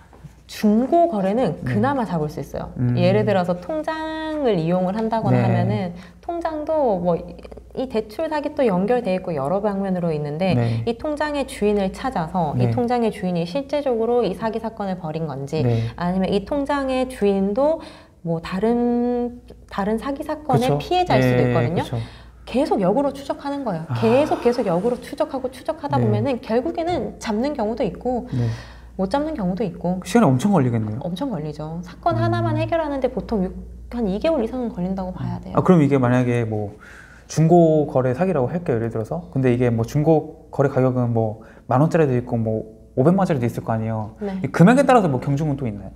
중고 거래는 그나마 잡을 수 있어요. 예를 들어서 통장을 이용을 한다거나 네. 하면은 통장도 뭐 이 대출 사기 또 연결돼 있고 여러 방면으로 있는데 네. 이 통장의 주인을 찾아서 네. 이 통장의 주인이 실제적으로 이 사기 사건을 벌인 건지 네. 아니면 이 통장의 주인도 뭐 다른 사기 사건의 그쵸? 피해자일 수도 네, 있거든요. 그쵸. 계속 역으로 추적하는 거예요. 계속 역으로 추적하다 네. 보면은 결국에는 잡는 경우도 있고 네. 못 잡는 경우도 있고 시간이 엄청 걸리겠네요. 엄청 걸리죠. 사건 하나만 해결하는데 보통 한 2개월 이상은 걸린다고 봐야 돼요. 그럼 이게 만약에 뭐 중고 거래 사기라고 할게요, 예를 들어서. 근데 이게 뭐 중고 거래 가격은 뭐 10,000원짜리도 있고 뭐 500만원짜리도 있을 거 아니에요. 네. 이 금액에 따라서 뭐 경중은 또 있나요?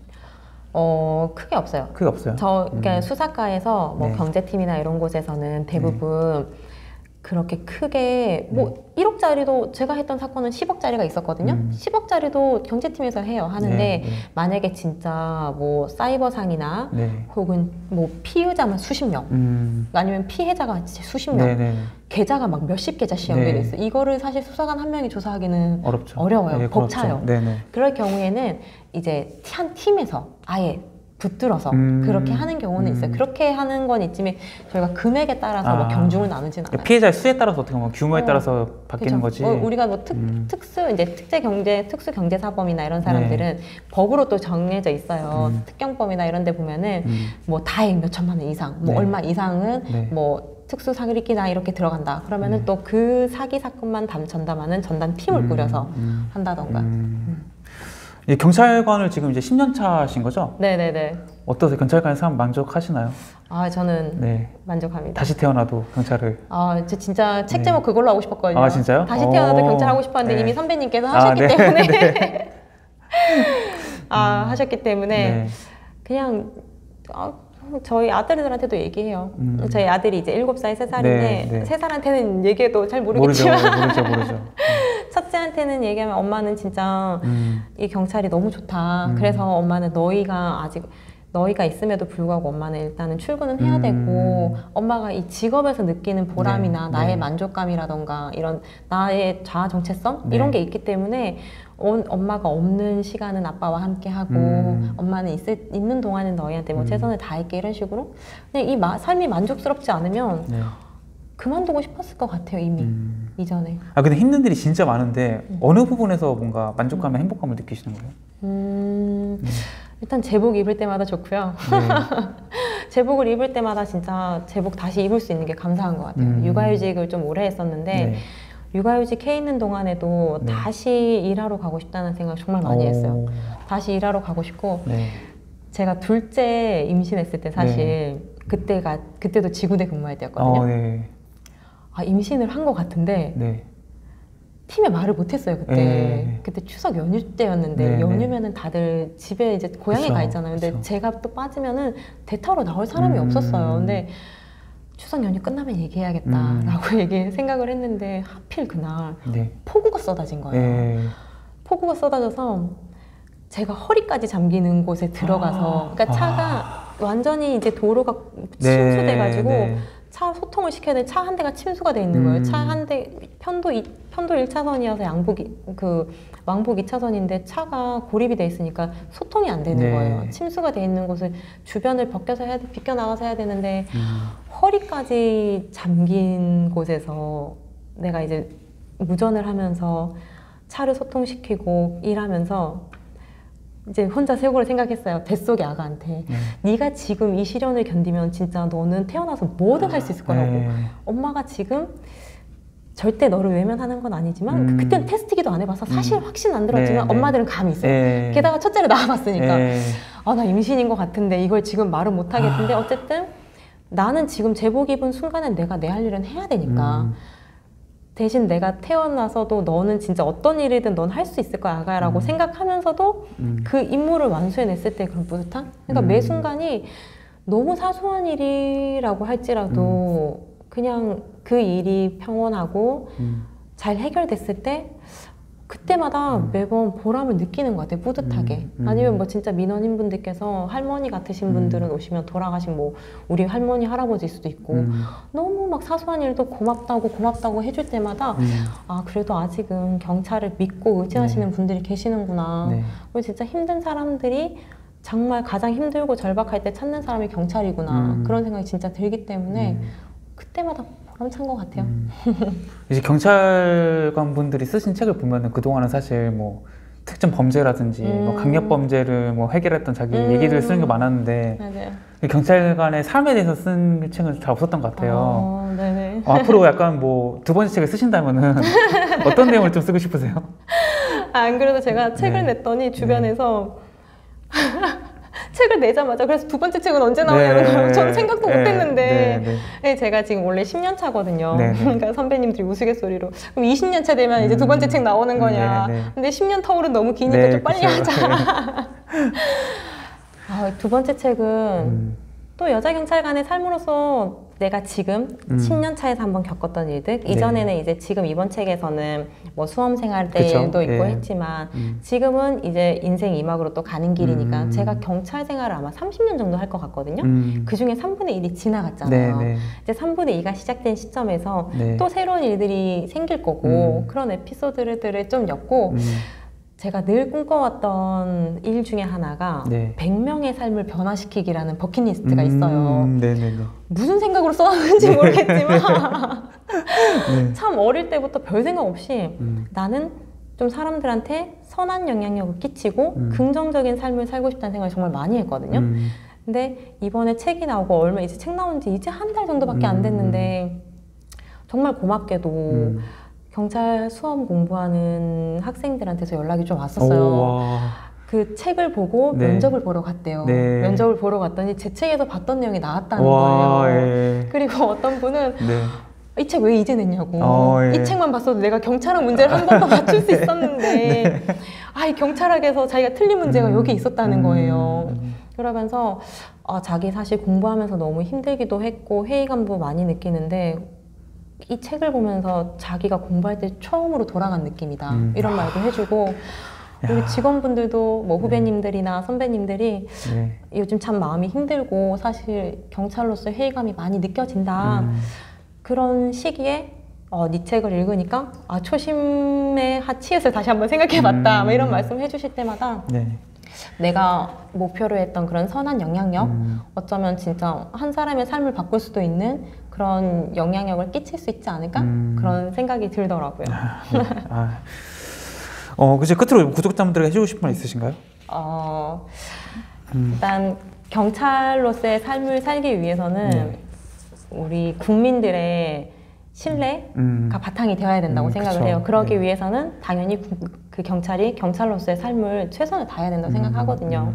크게 없어요. 그게 없어요. 그러니까 수사과에서 뭐 네. 경제팀이나 이런 곳에서는 대부분 그렇게 크게 뭐 1억짜리도 제가 했던 사건은 10억짜리가 있었거든요. 10억짜리도 경제팀에서 해요. 하는데 네. 만약에 진짜 뭐 사이버상이나 네. 혹은 뭐 피의자만 수십 명 아니면 피해자가 진짜 수십 명 네네. 계좌가 막 몇십 계좌씩 네. 연결돼 있어요. 이거를 사실 수사관 한 명이 조사하기는 어렵죠. 어려워요. 네, 벅차요. 네네. 그럴 경우에는 이제 한 팀에서 아예 붙들어서 그렇게 하는 경우는 있어요. 그렇게 하는 건 있지만 저희가 금액에 따라서 뭐 경중을 나누진 않아요. 피해자의 수에 따라서 어떻게 보면 규모에 따라서 바뀌는 그쵸. 거지. 우리가 뭐 특수 경제 사범이나 이런 사람들은 법으로 또 정해져 있어요. 특경범이나 이런 데 보면은 뭐 다액 몇 천만 원 이상, 뭐 네. 얼마 이상은 네. 뭐 특수 사기리기나 이렇게 들어간다. 그러면은 또 그 사기 사건만 전담하는 전담 팀을 꾸려서 한다던가. 이 경찰관을 지금 이제 10년 차신 거죠? 네네네. 어떠세요? 경찰관의 삶 만족하시나요? 저는 네. 만족합니다. 다시 태어나도 경찰을. 저 진짜 책 제목 그걸로 하고 싶었거든요. 진짜요? 다시 태어나도 경찰 하고 싶었는데 네. 이미 선배님께서 하셨기 네. 때문에 네. 하셨기 때문에 네. 그냥 저희 아들들한테도 얘기해요. 저희 아들이 이제 7살, 3살인데 네, 네. 3살한테는 얘기해도 잘 모르겠지만 모르죠. 첫째한테는 얘기하면 엄마는 진짜 이 경찰이 너무 좋다. 그래서 엄마는 너희가 있음에도 불구하고 엄마는 일단은 출근은 해야 되고 엄마가 이 직업에서 느끼는 보람이나 네, 나의 네. 만족감이라던가 이런 나의 자아 정체성 네. 이런 게 있기 때문에 엄마가 없는 시간은 아빠와 함께 하고 엄마는 있는 동안은 너희한테 뭐 최선을 다할게 이런 식으로 근데 이 삶이 만족스럽지 않으면 네. 그만두고 싶었을 것 같아요 이미 이전에. 근데 힘든 일이 진짜 많은데 어느 부분에서 뭔가 만족감과 행복감을 느끼시는 거예요? 일단 제복 입을 때마다 좋고요. 네. 제복을 입을 때마다 진짜 제복 다시 입을 수 있는 게 감사한 것 같아요. 육아휴직을 좀 오래 했었는데 네. 육아휴직 해 있는 동안에도 네. 다시 일하러 가고 싶다는 생각 정말 많이 했어요. 다시 일하러 가고 싶고 네. 제가 둘째 임신했을 때 사실 그때도 지구대 근무할 때였거든요. 네. 임신을 한 것 같은데 네. 팀에 말을 못했어요 그때. 네. 그때 추석 연휴 때였는데 네, 연휴면은 다들 집에 이제 고향에 그쵸, 가 있잖아요. 근데 그쵸. 제가 또 빠지면은 대타로 나올 사람이 없었어요. 근데 추석 연휴 끝나면 얘기해야겠다라고 생각을 했는데 하필 그날 네. 폭우가 쏟아진 거예요. 네. 폭우가 쏟아져서 제가 허리까지 잠기는 곳에 들어가서 그러니까 차가 완전히 이제 도로가 침수돼가지고 차 소통을 시켜야 돼. 차 한 대가 침수가 돼 있는 거예요. 차 한 대 편도 1차선이어서 왕복 2차선인데 차가 고립이 돼 있으니까 소통이 안 되는 거예요. 침수가 돼 있는 곳을 주변을 비껴 나가서 해야 되는데 허리까지 잠긴 곳에서 내가 이제 무전을 하면서 차를 소통시키고 일하면서 이제 혼자 세고를 생각했어요. 뱃속의 아가한테 네가 지금 이 시련을 견디면 진짜 너는 태어나서 뭐든 할 수 있을 거라고. 엄마가 지금 절대 너를 외면하는 건 아니지만 그때는 테스트기도 안 해봐서 사실 확신 안 들었지만 엄마들은 감이 있어요. 게다가 첫째를 낳아봤으니까 아, 나 임신인 것 같은데 이걸 지금 말은 못 하겠는데 어쨌든 나는 지금 제복 입은 순간에 내가 내 할 일은 해야 되니까 대신 내가 태어나서도 너는 진짜 어떤 일이든 넌 할 수 있을 거야 아가야라고 생각하면서도 그 임무를 완수해냈을 때 그런 뿌듯함? 그러니까 매 순간이 너무 사소한 일이라고 할지라도 그냥 그 일이 평온하고 잘 해결됐을 때 그때마다 매번 보람을 느끼는 것 같아요. 뿌듯하게. 아니면 뭐 진짜 민원인분들께서 할머니 같으신 분들은 오시면 돌아가신 뭐 우리 할머니 할아버지일 수도 있고 너무 막 사소한 일도 고맙다고 해줄 때마다 아 그래도 아직은 경찰을 믿고 의지하시는 분들이 계시는구나. 그리고 진짜 힘든 사람들이 정말 가장 힘들고 절박할 때 찾는 사람이 경찰이구나. 그런 생각이 진짜 들기 때문에 그때마다 보람찬 것 같아요. 이제 경찰관 분들이 쓰신 책을 보면은 그동안은 사실 뭐 특정 범죄라든지 뭐 강력 범죄를 뭐 해결했던 자기 얘기들을 쓰는 게 많았는데 맞아요. 경찰관의 삶에 대해서 쓴 책은 잘 없었던 것 같아요. 네네. 앞으로 약간 뭐 두 번째 책을 쓰신다면은 어떤 내용을 좀 쓰고 싶으세요? 안 그래도 제가 책을 냈더니 주변에서 책을 내자마자 그래서 두 번째 책은 언제 나오냐는 거예요. 저는 생각도 못했는데 제가 지금 원래 10년 차거든요. 그러니까 선배님들이 우스갯소리로 그럼 20년 차 되면 이제 두 번째 책 나오는 거냐. 근데 10년 터울은 너무 기니까 좀 빨리 하자. 두 번째 책은 또 여자 경찰관의 삶으로서 내가 지금 10년 차에서 한번 겪었던 일들 이전에는 이제 지금 이번 책에서는 뭐 수험생활 때도 있고 했지만 지금은 이제 인생 2막으로 또 가는 길이니까 제가 경찰 생활을 아마 30년 정도 할 것 같거든요. 그 중에 3분의 1이 지나갔잖아요. 이제 3분의 2가 시작된 시점에서 또 새로운 일들이 생길 거고 그런 에피소드들을 좀 엮고 제가 늘 꿈꿔왔던 일 중에 하나가 100명의 삶을 변화시키기라는 버킷리스트가 있어요. 무슨 생각으로 써놨는지 모르겠지만 참 어릴 때부터 별 생각 없이 나는 좀 사람들한테 선한 영향력을 끼치고 긍정적인 삶을 살고 싶다는 생각을 정말 많이 했거든요. 근데 이번에 책이 나오고 얼마 이제 책 나온 지 이제 한 달 정도밖에 안 됐는데 정말 고맙게도 경찰 수험 공부하는 학생들한테서 연락이 좀 왔었어요. 그 책을 보고 면접을 보러 갔대요. 면접을 보러 갔더니 제 책에서 봤던 내용이 나왔다는 거예요. 그리고 어떤 분은 이 책 왜 이제 냈냐고. 이 책만 봤어도 내가 경찰학 문제를 한 번 더 맞출 수 있었는데 이 경찰학에서 자기가 틀린 문제가 여기 있었다는 거예요. 그러면서 자기 사실 공부하면서 너무 힘들기도 했고 회의감도 많이 느끼는데 이 책을 보면서 자기가 공부할 때 처음으로 돌아간 느낌이다 이런 말도 해주고 우리 직원분들도 뭐 후배님들이나 선배님들이 요즘 참 마음이 힘들고 사실 경찰로서 회의감이 많이 느껴진다 그런 시기에 네 책을 읽으니까 초심의 치읓을 다시 한번 생각해봤다 이런 말씀 해주실 때마다 내가 목표로 했던 그런 선한 영향력 어쩌면 진짜 한 사람의 삶을 바꿀 수도 있는 그런 영향력을 끼칠 수 있지 않을까? 그런 생각이 들더라고요. 그치 끝으로 구독자분들에게 해주고 싶은 말 있으신가요? 일단 경찰로서의 삶을 살기 위해서는 우리 국민들의 신뢰가 바탕이 되어야 된다고 생각을 해요. 그러기 위해서는 당연히 그 경찰이 경찰로서의 삶을 최선을 다해야 된다고 생각하거든요.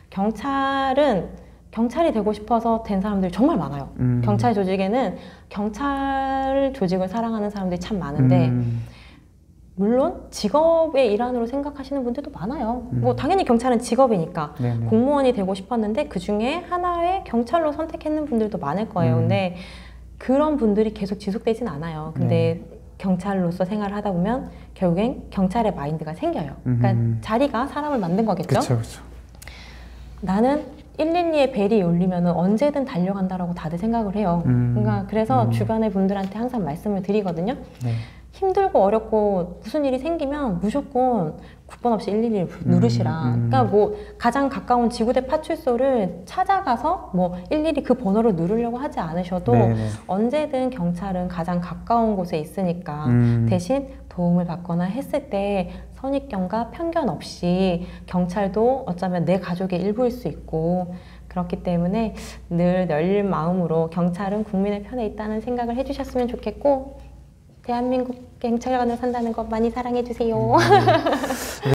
경찰이 되고 싶어서 된 사람들이 정말 많아요. 경찰 조직에는 경찰 조직을 사랑하는 사람들이 참 많은데 물론 직업의 일환으로 생각하시는 분들도 많아요. 뭐 당연히 경찰은 직업이니까 공무원이 되고 싶었는데 그 중에 하나의 경찰로 선택했는 분들도 많을 거예요. 근데 그런 분들이 계속 지속되진 않아요. 근데 경찰로서 생활을 하다 보면 결국엔 경찰의 마인드가 생겨요. 그러니까 자리가 사람을 만든 거겠죠. 그렇죠. 나는 112에 벨이 울리면 언제든 달려간다라고 다들 생각을 해요. 그러니까 그래서 주변의 분들한테 항상 말씀을 드리거든요. 네. 힘들고 어렵고 무슨 일이 생기면 무조건 9번 없이 112를 누르시라. 그러니까 뭐 가장 가까운 지구대 파출소를 찾아가서 뭐 112 그 번호를 누르려고 하지 않으셔도 네네. 언제든 경찰은 가장 가까운 곳에 있으니까 대신 도움을 받거나 했을 때 선입견과 편견 없이 경찰도 어쩌면 내 가족의 일부일 수 있고 그렇기 때문에 늘 열린 마음으로 경찰은 국민의 편에 있다는 생각을 해주셨으면 좋겠고 대한민국 경찰관으로 산다는 거 많이 사랑해주세요.